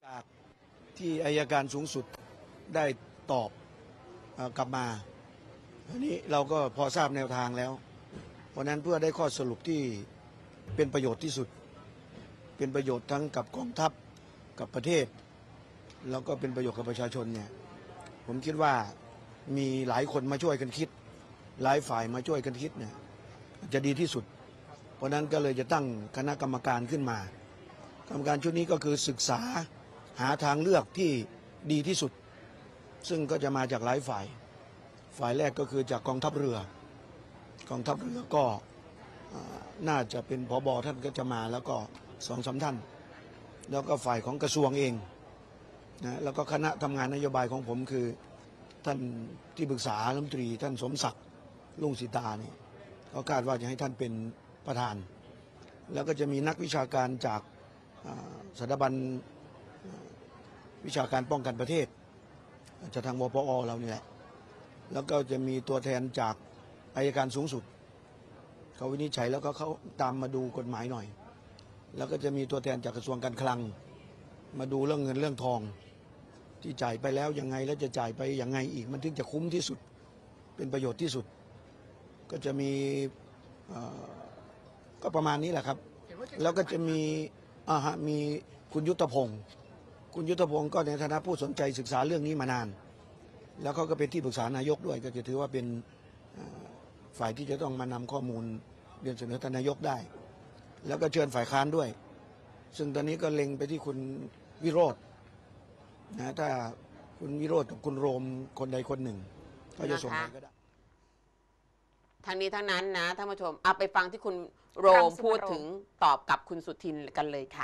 จากที่อัยการสูงสุดได้ตอบเอ่อกลับมาอันนี้เราก็พอทราบแนวทางแล้ว เพราะนั้นเพื่อได้ข้อสรุปที่เป็นประโยชน์ที่สุด เป็นประโยชน์ทั้งกับกองทัพกับประเทศ แล้วก็เป็นประโยชน์กับประชาชนเนี่ยผมคิดว่ามีหลายคนมาช่วยกันคิด หลายฝ่ายมาช่วยกันคิดเนี่ยจะดีที่สุด เพราะนั้นก็เลยจะตั้งคณะกรรมการขึ้นมากรรมการชุดนี้ก็คือศึกษาหาทางเลือกที่ดีที่สุด ซึ่งก็จะมาจากหลายฝ่าย ฝ่ายแรกก็คือจากกองทัพเรือ กองทัพเรือก็น่าจะเป็นผบ.ท่านก็จะมาแล้วก็สองสามท่าน แล้วก็ฝ่ายของกระทรวงเองนะแล้วก็คณะทำงานนโยบายของผมคือท่านที่ปรึกษารัฐมนตรีท่านสมศักดิ์ลุ่งสีตาเนี่ยก็คาดว่าจะให้ท่านเป็นประธาน แล้วก็จะมีนักวิชาการจากสถาบันวิชาการป้องกันประเทศจะทางวปอเรานี่แหละแล้วก็จะมีตัวแทนจากอัยการสูงสุดเขาวินิจฉัยแล้วก็เขาตามมาดูกฎหมายหน่อยแล้วก็จะมีตัวแทนจากกระทรวงการคลังมาดูเรื่องเงินเรื่องทองที่จ่ายไปแล้วยังไงแล้วจะจ่ายไปยังไงอีกมันถึงจะคุ้มที่สุดเป็นประโยชน์ที่สุดก็จะมีก็ประมาณนี้แหละครับแล้วก็จะมีอ่าฮะมีคุณยุทธพงศ์คุณยุทธพงศ์ก็ในฐานะผู้สนใจศึกษาเรื่องนี้มานานแล้วเขาก็เป็นที่ปรึกษานายกด้วยก็จะถือว่าเป็นฝ่ายที่จะต้องมานำข้อมูลเรียนเสนอท่านนายกได้แล้วก็เชิญฝ่ายค้านด้วยซึ่งตอนนี้ก็เล็งไปที่คุณวิโรจน์นะถ้าคุณวิโรจน์กับคุณโรมคนใดคนหนึ่งก็จะส่งไปก็ได้ทั้งนี้ทั้งนั้นนะท่านผู้ชมเอาไปฟังที่คุณโรมพูดถึงตอบกับคุณสุทินกันเลยค่ะ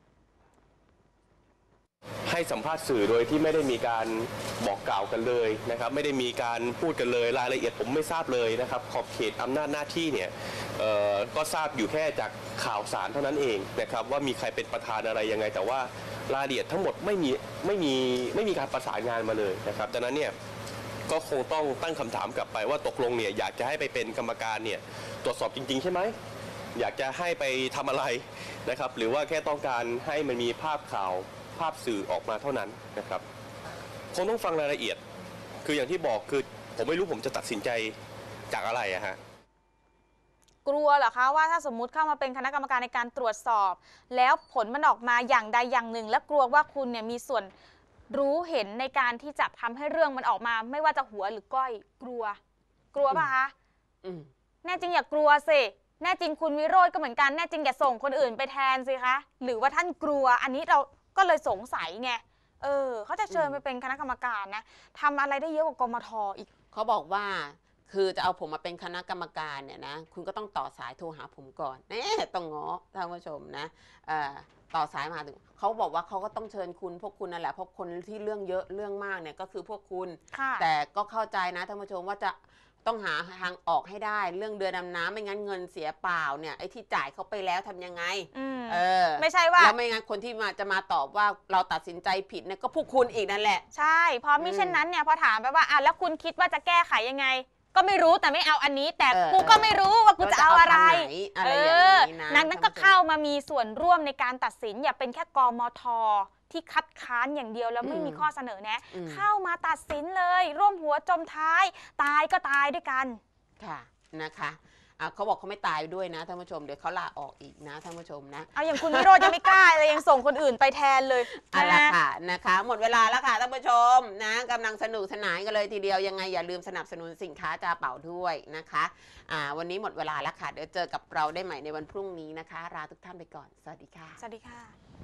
ให้สัมภาษณ์สื่อโดยที่ไม่ได้มีการบอกกล่าวกันเลยนะครับไม่ได้มีการพูดกันเลยรายละเอียดผมไม่ทราบเลยนะครับขอบเขตอำนาจหน้าที่เนี่ยก็ทราบอยู่แค่จากข่าวสารเท่านั้นเองนะครับว่ามีใครเป็นประธานอะไรยังไงแต่ว่ารายละเอียดทั้งหมดไม่มีไม่มีไม่มีการประสานงานมาเลยนะครับดังนั้นเนี่ยก็คงต้องตั้งคำถามกลับไปว่าตกลงเนี่ยอยากจะให้ไปเป็นกรรมการเนี่ยตรวจสอบจริงๆใช่ไหมอยากจะให้ไปทำอะไรนะครับหรือว่าแค่ต้องการให้มันมีภาพข่าวภาพสื่อออกมาเท่านั้นนะครับคงต้องฟังรายละเอียดคืออย่างที่บอกคือผมไม่รู้ผมจะตัดสินใจจากอะไรอะฮะกลัวเหรอคะว่าถ้าสมมุติเข้ามาเป็นคณะกรรมการในการตรวจสอบแล้วผลมันออกมาอย่างใดอย่างหนึ่งและกลัวว่าคุณเนี่ยมีส่วนรู้เห็นในการที่จะทำให้เรื่องมันออกมาไม่ว่าจะหัวหรือก้อยกลัวกลัวป่ะคะแน่จริงอย่ากลัวสิแน่จริงคุณวิโรจน์ก็เหมือนกันแน่จริงอย่าส่งคนอื่นไปแทนสิคะหรือว่าท่านกลัวอันนี้เราก็เลยสงสัยไงเออเขาจะเชิญไปเป็นคณะกรรมการนะทำอะไรได้เยอะกว่ากมท.อีกเขาบอกว่าคือจะเอาผมมาเป็นคณะกรรมการเนี่ยนะคุณก็ต้องต่อสายโทรหาผมก่อนนี่ต้องง้อท่านผู้ชมนะต่อสายมาถึงเขาบอกว่าเขาก็ต้องเชิญคุณพวกคุณนั่นแหละเพราะคนที่เรื่องเยอะเรื่องมากเนี่ยก็คือพวกคุณแต่ก็เข้าใจนะท่านผู้ชมว่าจะต้องหาทางออกให้ได้เรื่องเรือดำน้ำไม่งั้นเงินเสียเปล่าเนี่ยไอ้ที่จ่ายเขาไปแล้วทำยังไงเออไม่ใช่ว่าแล้วไม่งั้นคนที่มาจะมาตอบว่าเราตัดสินใจผิดเนี่ยก็พวกคุณอีกนั่นแหละใช่เพราะมิเช่นนั้นเนี่ยพอถามไปว่าอ่ะแล้วคุณคิดว่าจะแก้ไขยังไงก็ไม่รู้แต่ไม่เอาอันนี้แต่กูก็ไม่รู้ว่ากูจะเอาอะไรเออนั้นนั้นก็เข้ามามีส่วนร่วมในการตัดสินอย่าเป็นแค่กมท.ที่คัดค้านอย่างเดียวแล้วไม่มีข้อเสนอแนะเข้ามาตัดสินเลยร่วมหัวจมท้ายตายก็ตายด้วยกันค่ะนะคะเขาบอกเขาไม่ตายด้วยนะท่านผู้ชมเดี๋ยวเขาลาออกอีกนะท่านผู้ชมนะเอาอย่างคุณวิโรจน์ยังไม่กล้าเลยยังส่งคนอื่นไปแทนเลยเอาละค่ะนะคะหมดเวลาแล้วค่ะท่านผู้ชมนะกำลังสนุกสนานกันเลยทีเดียวยังไงอย่าลืมสนับสนุนสินค้าจาเป่าด้วยนะคะอ่าวันนี้หมดเวลาแล้วค่ะเดี๋ยวเจอกับเราได้ใหม่ในวันพรุ่งนี้นะคะลาทุกท่านไปก่อนสวัสดีค่ะสวัสดีค่ะ